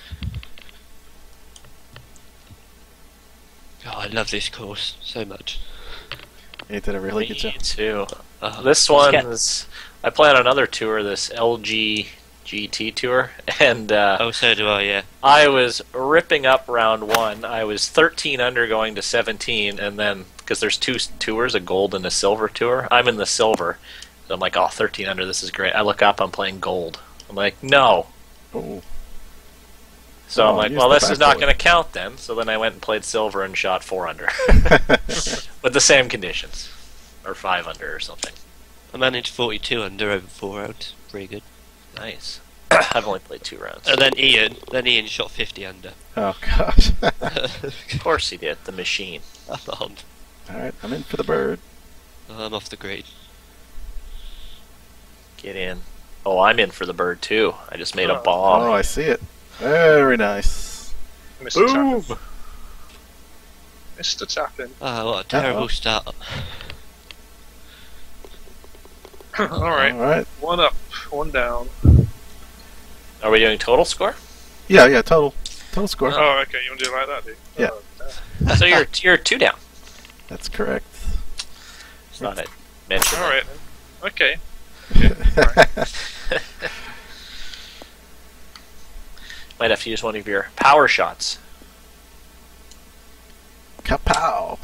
Speaker 2: Oh, I love this course so much.
Speaker 1: You did a really
Speaker 4: Me
Speaker 1: good job.
Speaker 4: too.
Speaker 2: Uh,
Speaker 4: This
Speaker 2: let's
Speaker 4: one
Speaker 2: get-
Speaker 4: is. I play on another tour, this L G G T tour, and uh,
Speaker 2: Oh, so do I. Yeah.
Speaker 4: I was ripping up round one. I was thirteen under going to seventeen, and then because there's two s- tours, a gold and a silver tour. I'm in the silver. So I'm like, oh, thirteen under, this is great. I look up, I'm playing gold. I'm like, no.
Speaker 1: Oh,
Speaker 4: So
Speaker 1: Oh,
Speaker 4: I'm like,
Speaker 1: use
Speaker 4: well,
Speaker 1: the
Speaker 4: this is not
Speaker 1: backboard.
Speaker 4: going to count then. So then I went and played silver and shot four under with the same conditions, or five under or something.
Speaker 2: I managed forty-two under over four rounds. Pretty good.
Speaker 4: Nice. I've only played two rounds.
Speaker 2: And then Ian, then Ian shot fifty under.
Speaker 1: oh gosh.
Speaker 4: Of course he did. The machine.
Speaker 2: I'm on.
Speaker 1: All right, I'm in for the bird.
Speaker 2: I'm off the grid.
Speaker 4: Get in. Oh, I'm in for the bird too. I just made a
Speaker 3: Oh.
Speaker 4: bomb.
Speaker 1: Oh, I see it. Very nice.
Speaker 3: Mister
Speaker 4: Boom!
Speaker 3: Tappin. Mister Tappin.
Speaker 2: Ah, what a terrible
Speaker 1: Uh-oh.
Speaker 2: start.
Speaker 3: Alright.
Speaker 1: All right.
Speaker 3: One up, one down.
Speaker 4: Are we doing total score?
Speaker 1: Yeah, yeah. Total, total score.
Speaker 3: Oh, okay. You want to do it like that, dude?
Speaker 1: Yeah.
Speaker 3: Oh, damn.
Speaker 4: So you're you're two down.
Speaker 1: That's correct.
Speaker 4: Just thought I'd mention that.
Speaker 3: Alright. Okay.
Speaker 4: Might have to use one of your power shots.
Speaker 1: Kapow.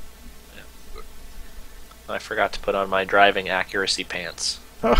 Speaker 4: I forgot to put on my driving accuracy pants.
Speaker 1: uh,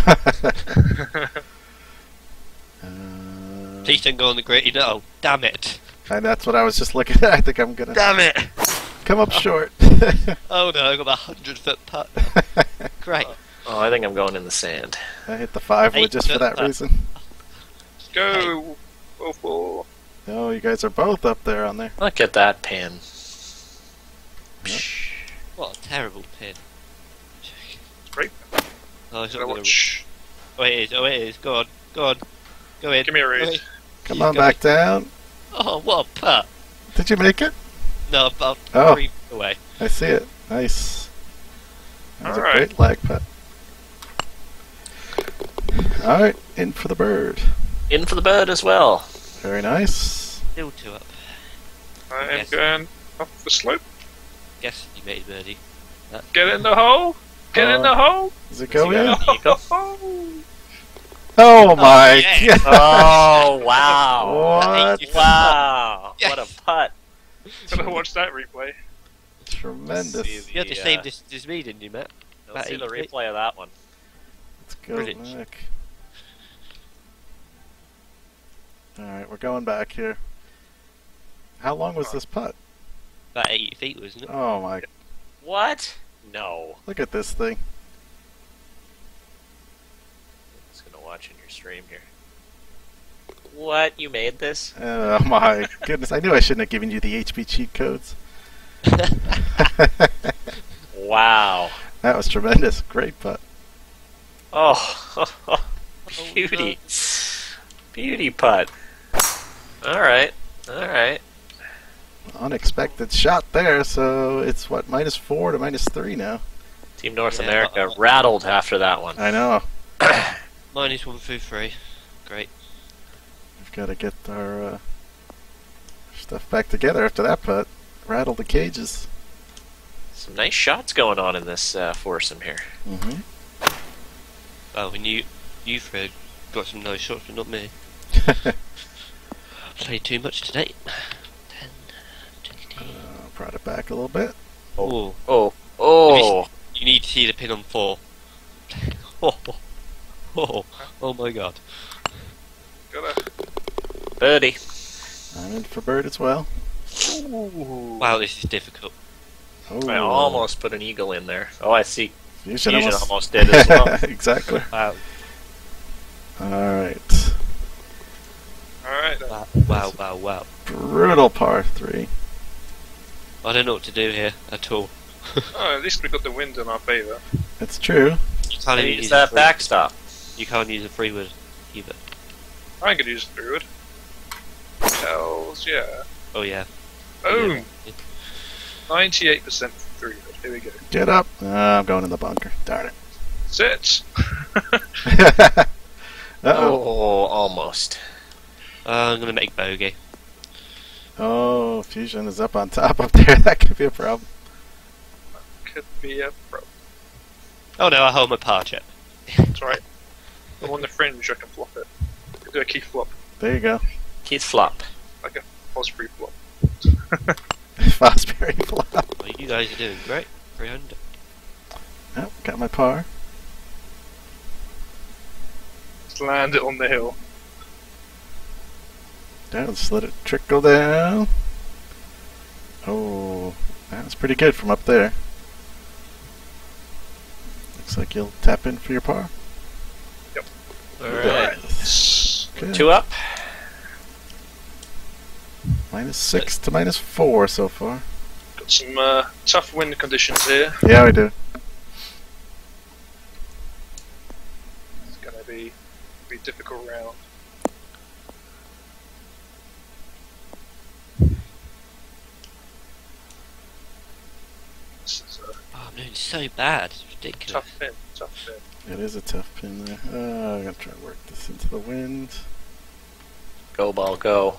Speaker 2: Please don't go on the grid. Oh, damn it.
Speaker 1: and that's what I was just looking at. I think I'm gonna
Speaker 2: Damn it.
Speaker 1: come up short.
Speaker 2: Oh no, I got a hundred foot putt. Great.
Speaker 4: Oh, I think I'm going in the sand.
Speaker 1: I hit the five wood
Speaker 2: Eight
Speaker 1: just for that
Speaker 2: foot.
Speaker 1: reason.
Speaker 3: Go. Go for.
Speaker 1: No, you guys are both up there on there.
Speaker 4: Look at that pin.
Speaker 1: Yep.
Speaker 2: What a terrible pin.
Speaker 3: Great.
Speaker 2: Oh, it's
Speaker 3: So
Speaker 2: not gonna...
Speaker 3: watch.
Speaker 2: oh, it is. Oh, it is. Go on. Go on. Go in.
Speaker 3: Give me a raise.
Speaker 2: Go in.
Speaker 1: Come
Speaker 2: You
Speaker 1: on
Speaker 2: go
Speaker 1: back
Speaker 2: in.
Speaker 1: down.
Speaker 2: Oh, what a putt.
Speaker 1: Did you make it?
Speaker 2: No, about
Speaker 1: Oh.
Speaker 2: three feet away.
Speaker 1: I see it. Nice. That was a
Speaker 3: Alright.
Speaker 1: great lag putt. Alright, in for the bird.
Speaker 4: In for the bird as well.
Speaker 1: Very nice.
Speaker 2: Still two up.
Speaker 3: I am
Speaker 2: Yes.
Speaker 3: going off the slope.
Speaker 2: Guess you made birdie.
Speaker 3: Get in the hole. Get in
Speaker 1: Uh,
Speaker 3: the hole.
Speaker 1: Does it go
Speaker 4: Does it
Speaker 1: in?
Speaker 4: go? Nico?
Speaker 1: Oh my
Speaker 2: yeah.
Speaker 1: god!
Speaker 4: Oh, wow.
Speaker 1: What?
Speaker 4: Wow.
Speaker 2: Yes.
Speaker 4: What a putt.
Speaker 3: Gonna watch that replay.
Speaker 1: Tremendous.
Speaker 4: See
Speaker 2: You had the
Speaker 4: the,
Speaker 2: same
Speaker 4: uh,
Speaker 2: distance as me, didn't you, Matt?
Speaker 4: Let's
Speaker 2: About
Speaker 4: see the
Speaker 2: eight feet.
Speaker 4: replay of that one.
Speaker 1: Let's go
Speaker 2: Brilliant.
Speaker 1: back. Alright, we're going back here. How long was this putt?
Speaker 2: About eighty feet, wasn't it?
Speaker 1: Oh my,
Speaker 4: What? No.
Speaker 1: look at this thing.
Speaker 4: I'm just gonna watch in your stream here. What? You made this?
Speaker 1: Oh my goodness, I knew I shouldn't have given you the H P cheat codes.
Speaker 4: Wow.
Speaker 1: That was tremendous. Great putt.
Speaker 4: Oh, beauty. Beauty putt. Alright. Alright.
Speaker 1: Unexpected shot there, so it's what, minus four to minus three now.
Speaker 4: Team North
Speaker 2: Yeah,
Speaker 4: America
Speaker 2: uh,
Speaker 4: rattled after that one.
Speaker 1: I know.
Speaker 2: Minus one through three. Great.
Speaker 1: We've got to get our uh, stuff back together after that putt. Rattle the cages.
Speaker 4: Some nice shots going on in this uh, foursome here.
Speaker 1: Mm-hmm.
Speaker 2: Well, we knew you, Fred, got some nice shots, but not me. Played too much today. ten, twenty.
Speaker 1: uh, brought it back a little bit.
Speaker 2: Oh.
Speaker 4: Oh, oh.
Speaker 2: You need to see the pin on four. Oh, oh, oh my god.
Speaker 3: Got a.
Speaker 4: Birdie.
Speaker 1: I'm in for bird as well.
Speaker 4: Ooh.
Speaker 2: Wow, this is difficult.
Speaker 1: Oh,
Speaker 4: I almost put an eagle in there. Oh, I see.
Speaker 1: Fusion,
Speaker 4: Fusion
Speaker 1: almost.
Speaker 4: almost did as well.
Speaker 1: Exactly.
Speaker 2: Wow,
Speaker 1: Alright.
Speaker 3: Alright then.
Speaker 2: wow, wow, wow, wow.
Speaker 1: Brutal par three.
Speaker 2: I don't know what to do here at all.
Speaker 3: Oh, at least we got the wind in our favour.
Speaker 1: It's true.
Speaker 2: You can't even
Speaker 4: Use
Speaker 2: use
Speaker 4: that
Speaker 2: a free-
Speaker 4: backstop.
Speaker 2: You can't use a free wood either.
Speaker 3: I could use the three wood. Hells yeah.
Speaker 2: Oh yeah.
Speaker 3: Boom! ninety-eight percent three wood. Here we go.
Speaker 1: Get up. Ah, I'm going in the bunker. Darn it.
Speaker 3: Sit!
Speaker 1: Uh-oh.
Speaker 4: Oh, almost.
Speaker 2: Uh, I'm gonna make bogey.
Speaker 1: Oh, Fusion is up on top up there. That could be a problem.
Speaker 3: Could be a problem.
Speaker 2: Oh no, I hold my par chip.
Speaker 3: That's right. I'm on the fringe, I can flop it. Do a key flop,
Speaker 1: There you go.
Speaker 4: Keith flop.
Speaker 3: like a Osprey flop.
Speaker 1: Fosbury flop.
Speaker 2: Well, you guys are doing great. three hundred.
Speaker 1: Oh, got my par.
Speaker 3: Just land it on the hill.
Speaker 1: Down, just let it trickle down. Oh, that's pretty good from up there. Looks like you'll tap in for your par.
Speaker 4: Alright.
Speaker 1: Okay.
Speaker 4: Two up.
Speaker 1: Minus six to minus four so far.
Speaker 3: Got some uh, tough wind conditions here.
Speaker 1: Yeah, we do.
Speaker 3: It's gonna be be a difficult round. This is a
Speaker 2: Oh, I'm doing so bad. It's ridiculous.
Speaker 3: tough pin, tough pin.
Speaker 1: It is a tough pin there. Uh, I'm gonna try to work this into the wind.
Speaker 4: Go ball, go.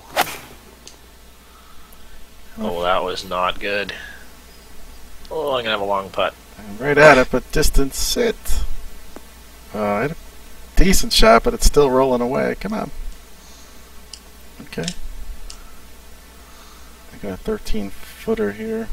Speaker 4: Oh, that was not good. Oh, I'm gonna have a long putt.
Speaker 1: I'm right at it, but distance sit. Uh, I had a decent shot, but it's still rolling away. Come on. Okay. I got a thirteen footer here.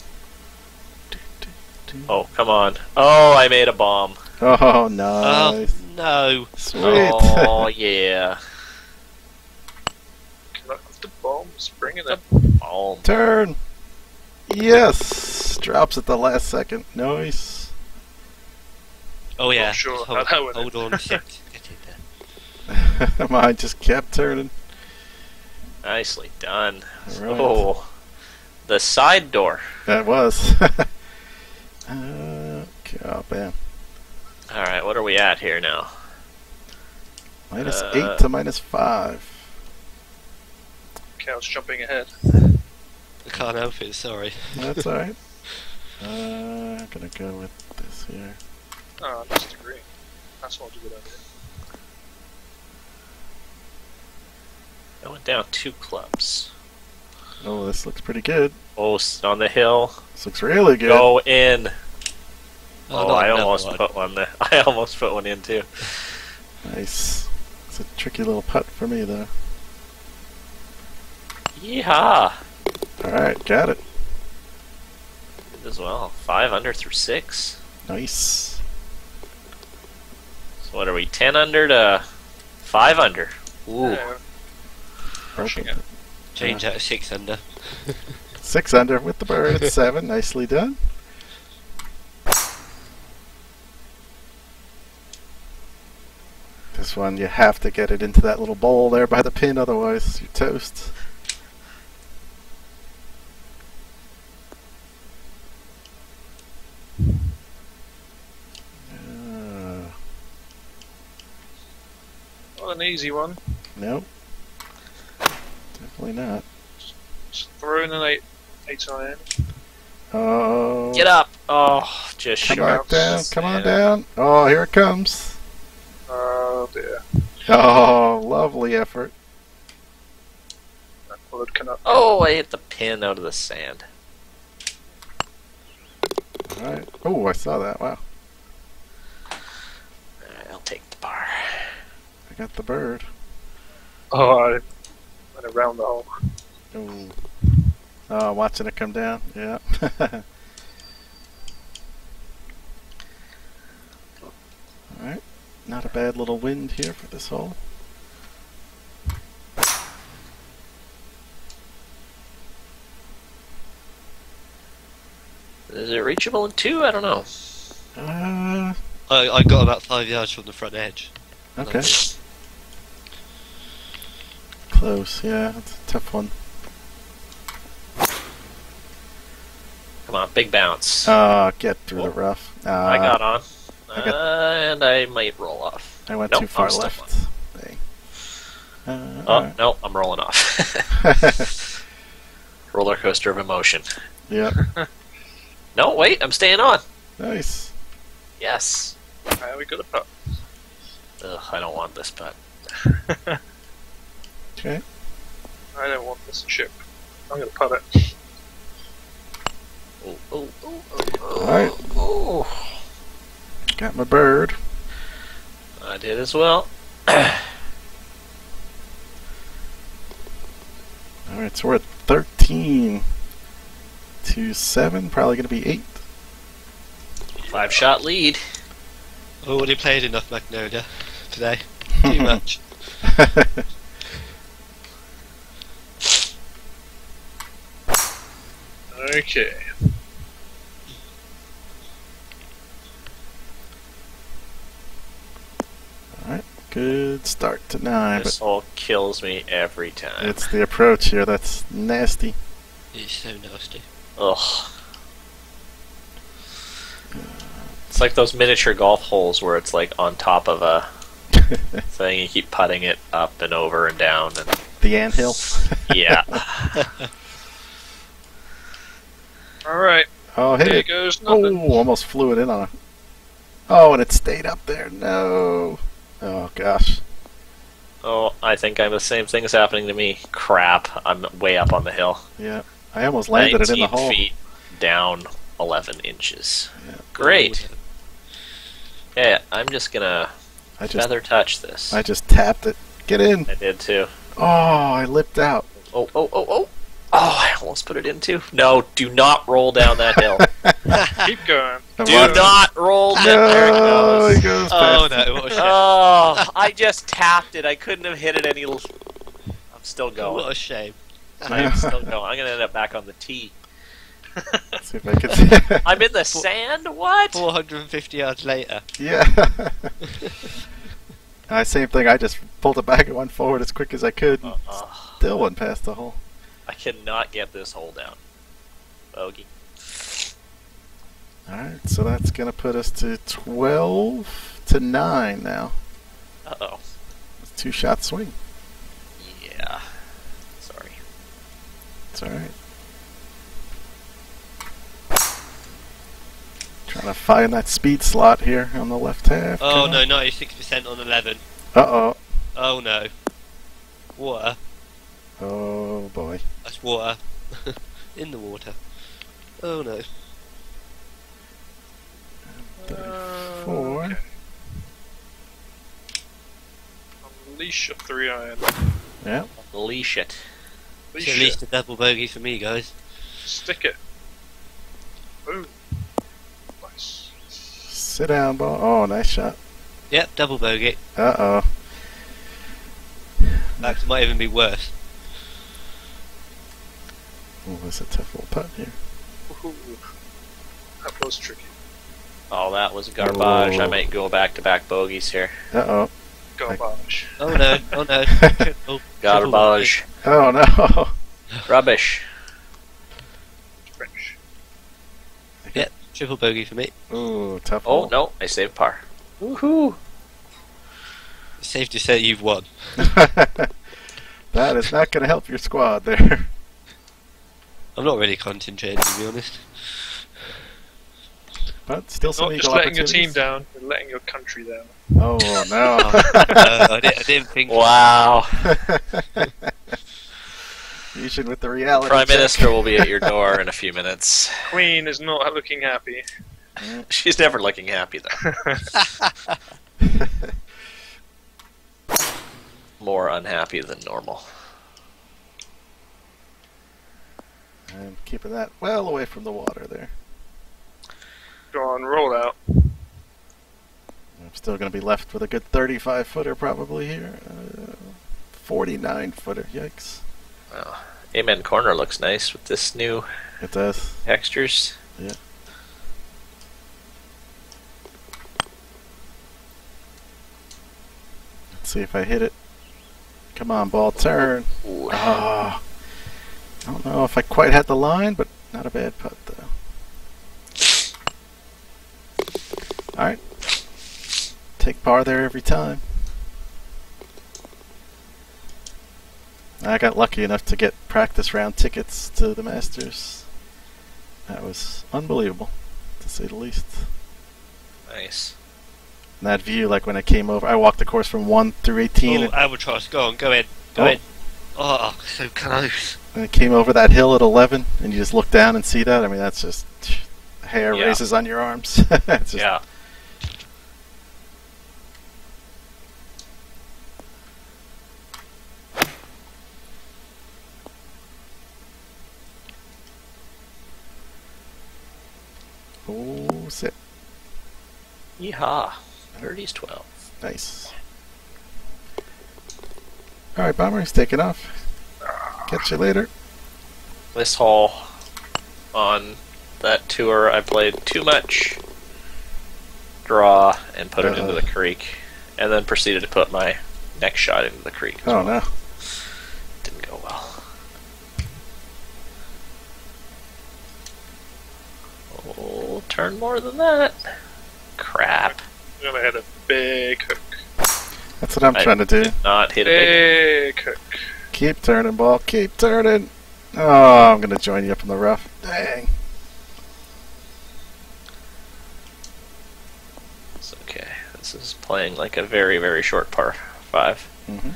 Speaker 4: Oh, come on. Oh, I made a bomb.
Speaker 1: Oh,
Speaker 2: Oh
Speaker 1: nice.
Speaker 2: no.
Speaker 1: Sweet.
Speaker 4: Oh, yeah.
Speaker 3: Can I have the bombs? Bring it up.
Speaker 4: Bomb.
Speaker 1: Turn. Yes. Drops at the last second. Nice.
Speaker 2: Oh yeah.
Speaker 3: Not sure
Speaker 2: Just
Speaker 3: how
Speaker 2: hold,
Speaker 3: that went.
Speaker 2: hold on a sec. Get it there.
Speaker 1: Mine just kept turning.
Speaker 4: Nicely done.
Speaker 1: Right.
Speaker 4: Oh, the side door.
Speaker 1: That was. uh, okay, oh, bam.
Speaker 4: All right, what are we at here now?
Speaker 1: Minus
Speaker 4: Uh,
Speaker 1: eight to minus five.
Speaker 3: Cow's jumping ahead.
Speaker 2: I can't help it. Sorry.
Speaker 1: That's alright. Uh, I'm gonna go with this here.
Speaker 3: Oh, that's the green. That's not a good idea.
Speaker 4: I went down two clubs.
Speaker 1: Oh, this looks pretty good.
Speaker 4: Oh, s- on the hill.
Speaker 1: This looks really good.
Speaker 4: Go in. Oh,
Speaker 2: not
Speaker 4: I
Speaker 2: another
Speaker 4: almost
Speaker 2: one.
Speaker 4: put one there. I almost put one in too.
Speaker 1: Nice. It's a tricky little putt for me, though.
Speaker 4: Yeehaw!
Speaker 1: Alright, got it.
Speaker 4: Good as well. Five under through six.
Speaker 1: Nice.
Speaker 4: So what are we? Ten under to five under. Ooh.
Speaker 3: Yeah, crushing
Speaker 1: Open.
Speaker 3: it.
Speaker 2: Change that to six under.
Speaker 1: Six under with the bird at seven. Nicely done. This one, you have to get it into that little bowl there by the pin, otherwise you're toast. Uh,
Speaker 3: Not an easy one.
Speaker 1: nope. Definitely not.
Speaker 3: Just throw in an eight, eight iron.
Speaker 1: Oh.
Speaker 4: Get up! Oh, just
Speaker 1: Come
Speaker 4: short.
Speaker 1: back down. Come on
Speaker 4: Yeah.
Speaker 1: down. Oh, here it comes.
Speaker 3: Oh dear.
Speaker 1: Oh, lovely effort.
Speaker 3: That bullet cannot.
Speaker 4: Oh, I hit the pin out of the sand.
Speaker 1: Alright. Oh, I saw that. Wow.
Speaker 4: Alright, I'll take the bar.
Speaker 1: I got the bird.
Speaker 3: Oh, I went around the hole.
Speaker 1: Oh. Oh, watching it come down. Yeah. Alright. Not a bad little wind here for this hole.
Speaker 4: Is it reachable in two? I don't know.
Speaker 1: Uh,
Speaker 2: I, I got about five yards from the front edge.
Speaker 1: okay. Close, yeah, it's a tough one.
Speaker 4: Come on, big bounce.
Speaker 1: Oh, get through the
Speaker 4: Whoa.
Speaker 1: rough. Uh,
Speaker 4: I got on.
Speaker 1: I got-
Speaker 4: Uh, and I might roll off.
Speaker 1: I went
Speaker 4: Nope,
Speaker 1: too far
Speaker 4: I'm still
Speaker 1: left. Dang. Uh,
Speaker 4: Oh,
Speaker 1: alright.
Speaker 4: no, I'm rolling off. Roller coaster of emotion.
Speaker 1: Yeah,
Speaker 4: No, wait, I'm staying on.
Speaker 1: nice.
Speaker 4: Yes.
Speaker 3: Uh, we got a putt.
Speaker 4: Ugh, I don't want this putt.
Speaker 1: Okay.
Speaker 3: I don't want this chip. I'm gonna putt it.
Speaker 4: Oh, oh, oh, oh,
Speaker 1: Alright.
Speaker 4: oh.
Speaker 1: Got my bird.
Speaker 4: I did as well.
Speaker 1: Alright, so we're at thirteen to seven, probably going to be eight.
Speaker 4: Five shot lead.
Speaker 2: I've already played enough Magnolia today. Too much.
Speaker 3: Okay.
Speaker 1: Alright, good start to nine,
Speaker 4: This
Speaker 1: but
Speaker 4: hole kills me every time.
Speaker 1: it's the approach here that's nasty.
Speaker 2: It's so nasty.
Speaker 4: Ugh. It's like those miniature golf holes where it's like on top of a thing. You keep putting it up and over and down, and
Speaker 1: The anthill.
Speaker 4: yeah.
Speaker 3: Alright,
Speaker 1: Oh, hit
Speaker 3: there
Speaker 1: it.
Speaker 3: goes nothing.
Speaker 1: Oh, almost flew it in on it. Oh, and it stayed up there. No. Oh, gosh.
Speaker 4: Oh, I think I'm the same thing's happening to me. Crap! I'm way up on the hill.
Speaker 1: Yeah. I almost landed it in the
Speaker 4: nineteen
Speaker 1: hole.
Speaker 4: feet down, eleven inches.
Speaker 1: Yeah.
Speaker 4: Great. Yeah, I'm just gonna
Speaker 1: I just
Speaker 4: feather touch this.
Speaker 1: I just tapped it. Get in.
Speaker 4: I did too.
Speaker 1: Oh, I lipped out.
Speaker 4: Oh, oh, oh, oh. Oh, I almost put it in too. No, do not roll down that hill.
Speaker 3: Keep going.
Speaker 1: Come
Speaker 4: Do
Speaker 1: on.
Speaker 4: not roll down. There it
Speaker 1: No,
Speaker 4: goes.
Speaker 1: he goes
Speaker 2: Oh
Speaker 1: past.
Speaker 2: no, what a shame.
Speaker 4: Oh, I just tapped it. I couldn't have hit it any. L- I'm still
Speaker 2: What
Speaker 4: going.
Speaker 2: a shame.
Speaker 4: I'm still going. I'm gonna end up back on the tee.
Speaker 1: Let's see if I can.
Speaker 4: I'm in the sand. What?
Speaker 2: four hundred fifty yards later.
Speaker 1: Yeah. uh, same thing. I just pulled it back and went forward as quick as I could. And
Speaker 4: Uh,
Speaker 1: still went past the hole.
Speaker 4: I cannot get this hole down. Bogey.
Speaker 1: Alright, so that's going to put us to twelve to nine now.
Speaker 4: Uh oh.
Speaker 1: It's a two shot swing.
Speaker 4: Yeah. Sorry.
Speaker 1: It's alright. Trying to find that speed slot here on the left half.
Speaker 2: Oh
Speaker 1: Come
Speaker 2: no,
Speaker 1: on.
Speaker 2: ninety-six percent on eleven.
Speaker 1: Uh oh.
Speaker 2: Oh no. Water.
Speaker 1: Oh boy.
Speaker 2: That's water. In the water. Oh no.
Speaker 1: thirty-four.
Speaker 3: Okay. Unleash your three iron.
Speaker 1: Yeah.
Speaker 4: Leash it.
Speaker 2: It's
Speaker 3: Unleash
Speaker 2: at
Speaker 3: it.
Speaker 2: least a double bogey for me, guys.
Speaker 3: Stick it. Boom. Nice.
Speaker 1: Sit down, ball. Oh, nice shot.
Speaker 2: Yep, double bogey.
Speaker 1: Uh oh.
Speaker 2: That might even be worse.
Speaker 1: Oh, that's a tough little putt here.
Speaker 3: Woohoo. That was tricky.
Speaker 4: Oh, that was garbage. I
Speaker 1: Oh.
Speaker 4: might go back to back bogeys here.
Speaker 1: Uh oh.
Speaker 3: Garbage.
Speaker 2: Oh no, oh no. Triple- triple bogey.
Speaker 4: Garbage.
Speaker 1: Oh no.
Speaker 4: Rubbish.
Speaker 3: French.
Speaker 2: Yep, triple bogey for me.
Speaker 1: Ooh, tough
Speaker 4: Oh,
Speaker 1: hole.
Speaker 4: no. I saved par. Woohoo.
Speaker 2: It's safe to say you've won.
Speaker 1: That is not going to help your squad there.
Speaker 2: I'm not really concentrating, to be honest.
Speaker 1: But still some
Speaker 3: Not just
Speaker 1: eagle
Speaker 3: letting your team
Speaker 1: opportunities.
Speaker 3: down, you're letting your country down.
Speaker 1: Oh no.
Speaker 2: uh, I, did, I didn't think.
Speaker 4: Wow.
Speaker 1: Fusion with the reality
Speaker 4: Prime
Speaker 1: check.
Speaker 4: Minister will be at your door in a few minutes.
Speaker 3: Queen is not looking happy.
Speaker 4: She's never looking happy, though. More unhappy than normal.
Speaker 1: And keeping that well away from the water there.
Speaker 3: Go on, roll out.
Speaker 1: I'm still going to be left with a good thirty-five footer probably here. Uh, forty-nine footer, yikes.
Speaker 4: Well, Amen Corner looks nice with this new
Speaker 1: It does.
Speaker 4: textures.
Speaker 1: Yeah. Let's see if I hit it. Come on, ball, turn.
Speaker 4: Ooh.
Speaker 1: Oh, I don't know if I quite had the line, but not a bad putt, though. Alright. Take par there every time. I got lucky enough to get practice round tickets to the Masters. That was unbelievable, to say the least.
Speaker 4: Nice.
Speaker 1: And that view, like when I came over, I walked the course from one through eighteen,
Speaker 2: Oh,
Speaker 1: and,
Speaker 2: Albatross, go on, go in. Go
Speaker 1: Oh.
Speaker 2: in. Oh, so close.
Speaker 1: and it came over that hill at eleven, and you just look down and see that. I mean, that's just hair
Speaker 4: Yeah.
Speaker 1: raises on your arms. It's just,
Speaker 4: Yeah.
Speaker 1: Oh, sit.
Speaker 4: Yeehaw. Birdie's twelve.
Speaker 1: Nice. Alright, Bomber's taking off. Catch you later.
Speaker 4: This hole on that tour, I played too much draw and put it into
Speaker 1: Uh.
Speaker 4: the creek, and then proceeded to put my next shot into the creek. as
Speaker 1: Oh,
Speaker 4: well.
Speaker 1: no.
Speaker 4: Didn't go well. Oh, turn more than that. Crap.
Speaker 3: I'm gonna hit a big hook.
Speaker 1: That's what I'm
Speaker 4: I
Speaker 1: trying to do.
Speaker 4: did not hit a big.
Speaker 3: Big hook.
Speaker 1: Keep turning, ball. Keep turning. Oh, I'm going to join you up in the rough. Dang.
Speaker 4: It's okay. This is playing like a very, very short par five.
Speaker 1: hmm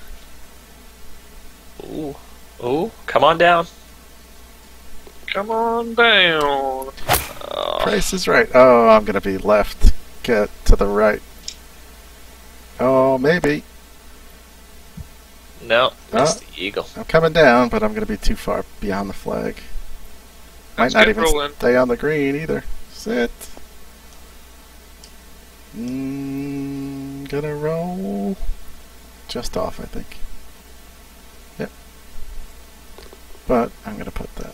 Speaker 4: Ooh. Ooh. Come on down.
Speaker 3: Come on down.
Speaker 4: Oh,
Speaker 1: Price is right. Oh, I'm going to be left. Get to the right. Oh, maybe.
Speaker 4: no. Missed
Speaker 1: Oh.
Speaker 4: the eagle.
Speaker 1: I'm coming down, but I'm going to be too far beyond the flag. Might
Speaker 3: Let's
Speaker 1: not
Speaker 3: get
Speaker 1: even
Speaker 3: rolling.
Speaker 1: stay on the green either. Sit. Mm, gonna roll. Just off, I think. Yep. But I'm going to put that.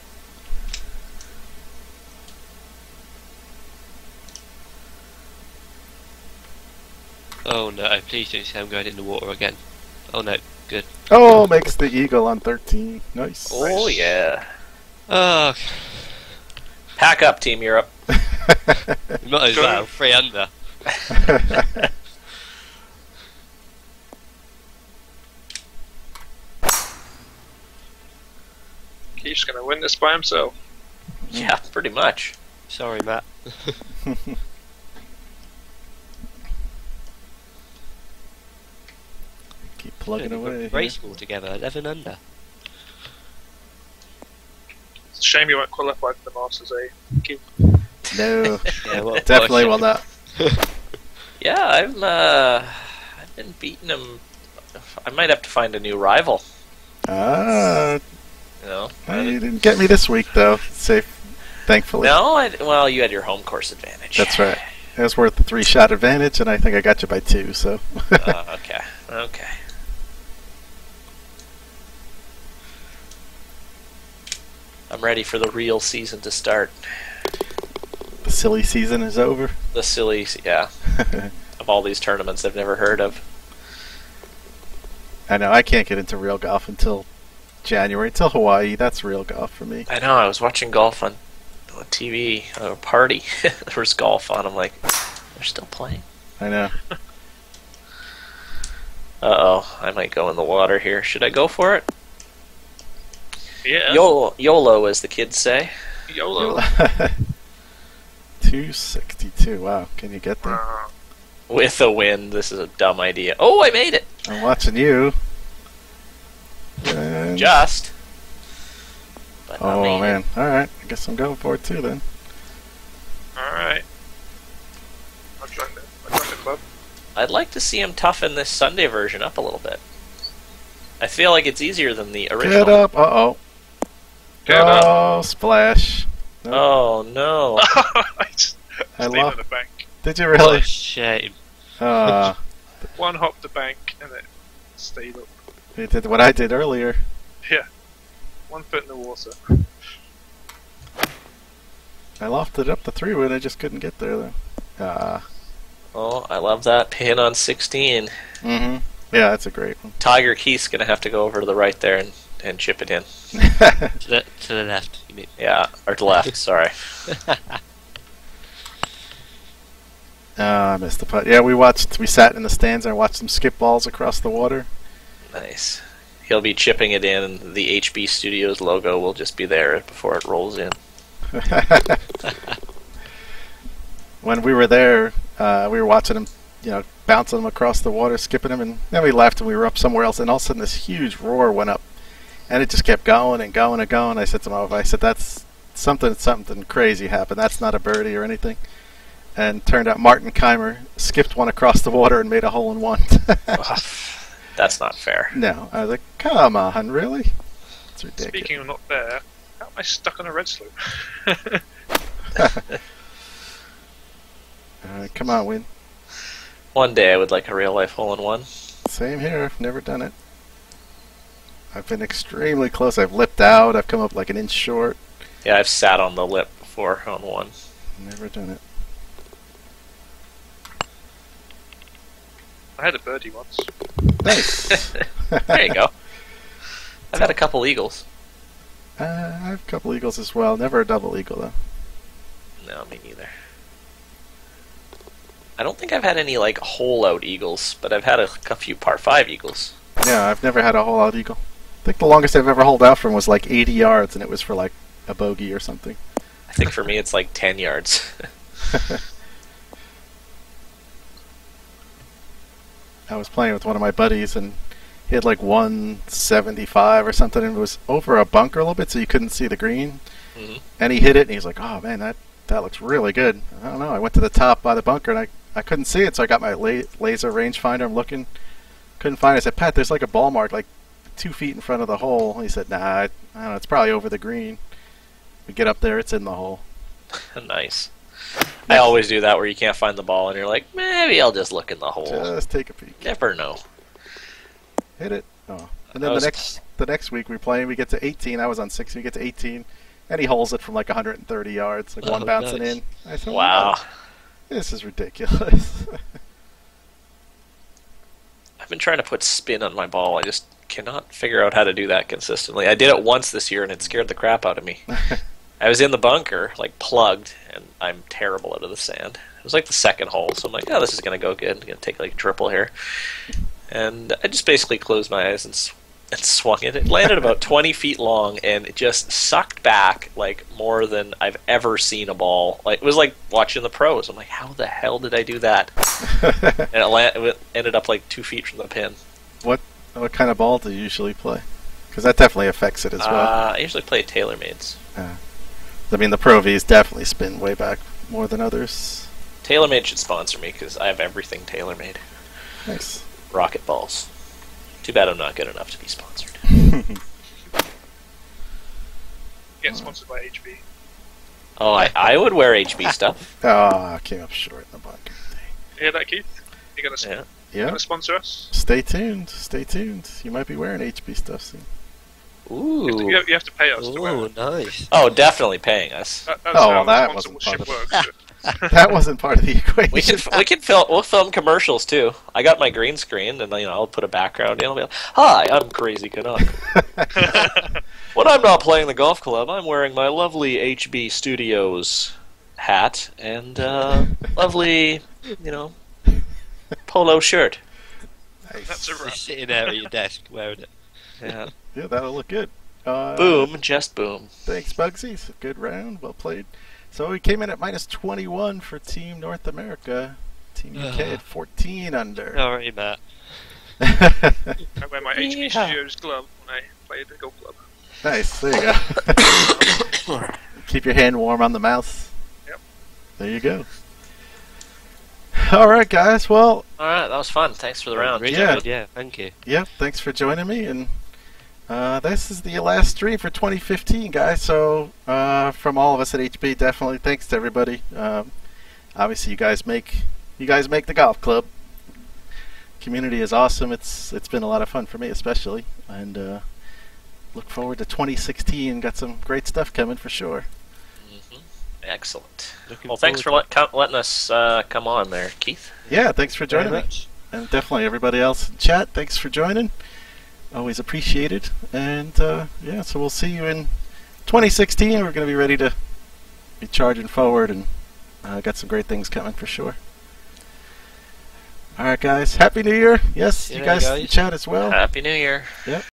Speaker 2: Oh no, please don't say I'm going in the water again. Oh no, good.
Speaker 1: Oh, makes the eagle on thirteen. Nice.
Speaker 4: Oh, yeah.
Speaker 2: Oh,
Speaker 4: Pack up, Team Europe.
Speaker 2: might as
Speaker 3: Go.
Speaker 2: well, three under.
Speaker 3: Keith's gonna win this by himself.
Speaker 4: Yeah, pretty much.
Speaker 2: Sorry, Matt.
Speaker 1: Keep plugging away. here.
Speaker 2: Race all together, eleven under.
Speaker 3: It's a shame you weren't qualified for the Masters, eh? Keith?
Speaker 1: No,
Speaker 2: Yeah, well,
Speaker 1: definitely will
Speaker 2: well,
Speaker 1: not.
Speaker 4: Yeah, I'm, uh, I've been beating him. I might have to find a new rival,
Speaker 1: Ah,
Speaker 4: you know?
Speaker 1: you didn't get me this week though. Safe, thankfully.
Speaker 4: No, I, well, you had your home course advantage.
Speaker 1: That's right. It was worth the three shot advantage, and I think I got you by two. So.
Speaker 4: uh, okay, okay. I'm ready for the real season to start.
Speaker 1: The silly season is over.
Speaker 4: The silly, yeah, of all these tournaments I've never heard of.
Speaker 1: I know I can't get into real golf until January, until Hawaii. That's real golf for me.
Speaker 4: I know, I was watching golf on, on T V, at a party. There was golf on. I'm like, they're still playing.
Speaker 1: I know.
Speaker 4: Uh-oh, I might go in the water here. Should I go for it?
Speaker 3: Yeah.
Speaker 4: YOLO, YOLO, as the kids say.
Speaker 3: YOLO.
Speaker 1: two sixty-two. Wow, can you get there?
Speaker 3: Wow.
Speaker 4: With a win, this is a dumb idea. Oh, I made it!
Speaker 1: I'm watching you. And-
Speaker 4: Just. But I
Speaker 1: Oh
Speaker 4: made
Speaker 1: man.
Speaker 4: it.
Speaker 1: All right. I guess I'm going for it too then.
Speaker 3: Alright. I'll join the, I'll join the club.
Speaker 4: I'd like to see him toughen this Sunday version up a little bit. I feel like it's easier than the original.
Speaker 1: Get up. Uh oh.
Speaker 3: Get up.
Speaker 1: Oh, splash. Nope.
Speaker 4: Oh no.
Speaker 3: I just,
Speaker 1: I
Speaker 3: just leave it
Speaker 1: love-
Speaker 3: in the bank.
Speaker 1: Did you
Speaker 2: What
Speaker 1: really?
Speaker 2: a shame.
Speaker 1: Uh,
Speaker 3: One hopped the bank and it stayed up.
Speaker 1: it did what I did earlier.
Speaker 3: Yeah. One foot in the water.
Speaker 1: I lofted up the three wood, I just couldn't get there though. Uh,
Speaker 4: Oh, I love that pin on sixteen.
Speaker 1: mm-hmm. Yeah, that's a great one.
Speaker 4: Tiger Keith's gonna have to go over to the right there and, and chip it in.
Speaker 2: To the, to the left, you mean?
Speaker 4: Yeah, or to left. Sorry.
Speaker 1: Oh, I missed the putt. Yeah, we watched. We sat in the stands and watched them skip balls across the water.
Speaker 4: Nice. He'll be chipping it in, and the H B Studios logo will just be there before it rolls in.
Speaker 1: When we were there, uh, we were watching them, you know, bouncing them across the water, skipping them, and then we left and we were up somewhere else, and all of a sudden this huge roar went up, and it just kept going and going and going. I said to my wife, I said, "That's something, something crazy happened. That's not a birdie or anything." And turned out Martin Keimer skipped one across the water and made a hole in one.
Speaker 4: That's not fair.
Speaker 1: No, I was like, "Come on, really?" It's ridiculous.
Speaker 3: Speaking of not there, how am I stuck on a red slope?
Speaker 1: Uh, come on, win.
Speaker 4: One day I would like a real life hole in one.
Speaker 1: Same here. I've never done it. I've been extremely close. I've lipped out. I've come up like an inch short.
Speaker 4: Yeah, I've sat on the lip before on one.
Speaker 1: Never done it.
Speaker 3: I had a birdie once.
Speaker 1: Nice.
Speaker 4: There you go. I've had a couple eagles.
Speaker 1: Uh, I have a couple eagles as well. Never a double eagle though.
Speaker 4: No, me neither. I don't think I've had any like hole out eagles, but I've had a, a few par five eagles.
Speaker 1: Yeah, I've never had a hole out eagle. I think the longest I've ever holed out from was like eighty yards, and it was for like a bogey or something.
Speaker 4: I think for me it's like ten yards.
Speaker 1: I was playing with one of my buddies, and he had like one seventy-five or something, and it was over a bunker a little bit, so you couldn't see the green.
Speaker 4: Mm-hmm.
Speaker 1: And he hit it, and he was like, "Oh man, that that looks really good." I don't know. I went to the top by the bunker, and I I couldn't see it, so I got my la- laser rangefinder. I'm looking, couldn't find it. I said, "Pat, there's like a ball mark like two feet in front of the hole." He said, "Nah, I, I don't know. It's probably over the green." We get up there, it's in the hole.
Speaker 4: Nice. I always do that where you can't find the ball and you're like, maybe I'll just look in the hole.
Speaker 1: Just take a peek.
Speaker 4: Never know.
Speaker 1: Hit it. Oh, and then
Speaker 4: I was-
Speaker 1: the next the next week we play, we get to eighteen. I was on sixteen. We get to eighteen, and he holes it from like one hundred thirty yards, like one
Speaker 2: Oh,
Speaker 1: bouncing
Speaker 2: nice.
Speaker 1: in. I said,
Speaker 4: Wow.
Speaker 1: this is ridiculous."
Speaker 4: I've been trying to put spin on my ball. I just cannot figure out how to do that consistently. I did it once this year and it scared the crap out of me. I was in the bunker, like plugged, and I'm terrible out of the sand. It was like the second hole, so I'm like, oh, this is going to go good. I'm going to take like a triple here. And I just basically closed my eyes and, s- and swung it. It landed about twenty feet long, and it just sucked back like more than I've ever seen a ball. Like it was like watching the pros. I'm like, how the hell did I do that? And it, la- it ended up like two feet from the pin.
Speaker 1: what what kind of ball do you usually play? Because that definitely affects it as well.
Speaker 4: Uh, I usually play TaylorMades.
Speaker 1: Uh, I mean, the Pro Vs definitely spin way back more than others.
Speaker 4: TaylorMade should sponsor me because I have everything TaylorMade.
Speaker 1: Nice.
Speaker 4: Rocket balls. Too bad I'm not good enough to be sponsored.
Speaker 3: Get sponsored by H B.
Speaker 4: Oh, I, I would wear H B stuff.
Speaker 1: Oh, I came up short in the bunker.
Speaker 3: You hear that, Keith? You gonna,
Speaker 4: Yeah.
Speaker 1: Yeah.
Speaker 3: gonna sponsor us?
Speaker 1: Stay tuned. Stay tuned. You might be wearing H B stuff soon.
Speaker 3: You have, to,
Speaker 4: Ooh.
Speaker 3: you have- you have to pay us to wear
Speaker 2: Oh,
Speaker 3: it.
Speaker 2: nice.
Speaker 4: Oh,
Speaker 3: Uh,
Speaker 4: definitely paying us.
Speaker 3: That, that's
Speaker 1: Oh,
Speaker 3: how
Speaker 1: well, that
Speaker 3: the
Speaker 1: wasn't
Speaker 3: sponsorship
Speaker 1: part
Speaker 3: works.
Speaker 1: That wasn't part of the equation.
Speaker 4: We can we can film we'll film commercials too. I got my green screen and you know I'll put a background in. I'll be like, "Hi, I'm Crazy Canuck. When I'm not playing the golf club, I'm wearing my lovely H B Studios hat and uh, lovely, you know, polo shirt."
Speaker 1: Nice.
Speaker 3: That's a wrap.
Speaker 2: Just sitting there at your desk wearing it.
Speaker 4: Yeah.
Speaker 1: Yeah, that'll look good. Uh,
Speaker 4: Boom, just boom.
Speaker 1: Thanks, Bugsy. It's a good round. Well played. So we came in at minus twenty-one for Team North America. Team U K at fourteen under.
Speaker 2: Sorry, Matt.
Speaker 3: I wear my H B
Speaker 4: Yeehaw.
Speaker 3: Studios glove when I play the golf club.
Speaker 1: Nice. There you go. Keep your hand warm on the mouse.
Speaker 3: Yep.
Speaker 1: There you go. All right, guys. Well,
Speaker 4: All right, that was fun. Thanks for the round.
Speaker 2: Really
Speaker 1: Yeah.
Speaker 2: good, yeah, thank you.
Speaker 1: yeah, thanks for joining me. And uh, this is the last stream for twenty fifteen, guys. So uh, from all of us at H B, definitely thanks to everybody. Um, obviously, you guys make you guys make the golf club, community is awesome. It's it's been a lot of fun for me, especially, and uh, look forward to twenty sixteen. Got some great stuff coming for sure.
Speaker 4: Mm-hmm. Excellent.
Speaker 2: Looking
Speaker 4: Well, thanks for
Speaker 2: forward
Speaker 4: let, co- letting us uh, come on there, Keith.
Speaker 1: Yeah, thanks for
Speaker 2: very
Speaker 1: joining me,
Speaker 2: much.
Speaker 1: and definitely everybody else in chat. Thanks for joining. Always appreciated. And uh, yeah, so we'll see you in twenty sixteen. We're going to be ready to be charging forward, and uh, got some great things coming for sure. All right, guys. Happy New Year. Yes,
Speaker 2: See
Speaker 1: you
Speaker 2: you
Speaker 1: guys,
Speaker 2: later,
Speaker 1: in
Speaker 2: guys.
Speaker 1: chat as well.
Speaker 4: Happy New Year.
Speaker 1: Yep.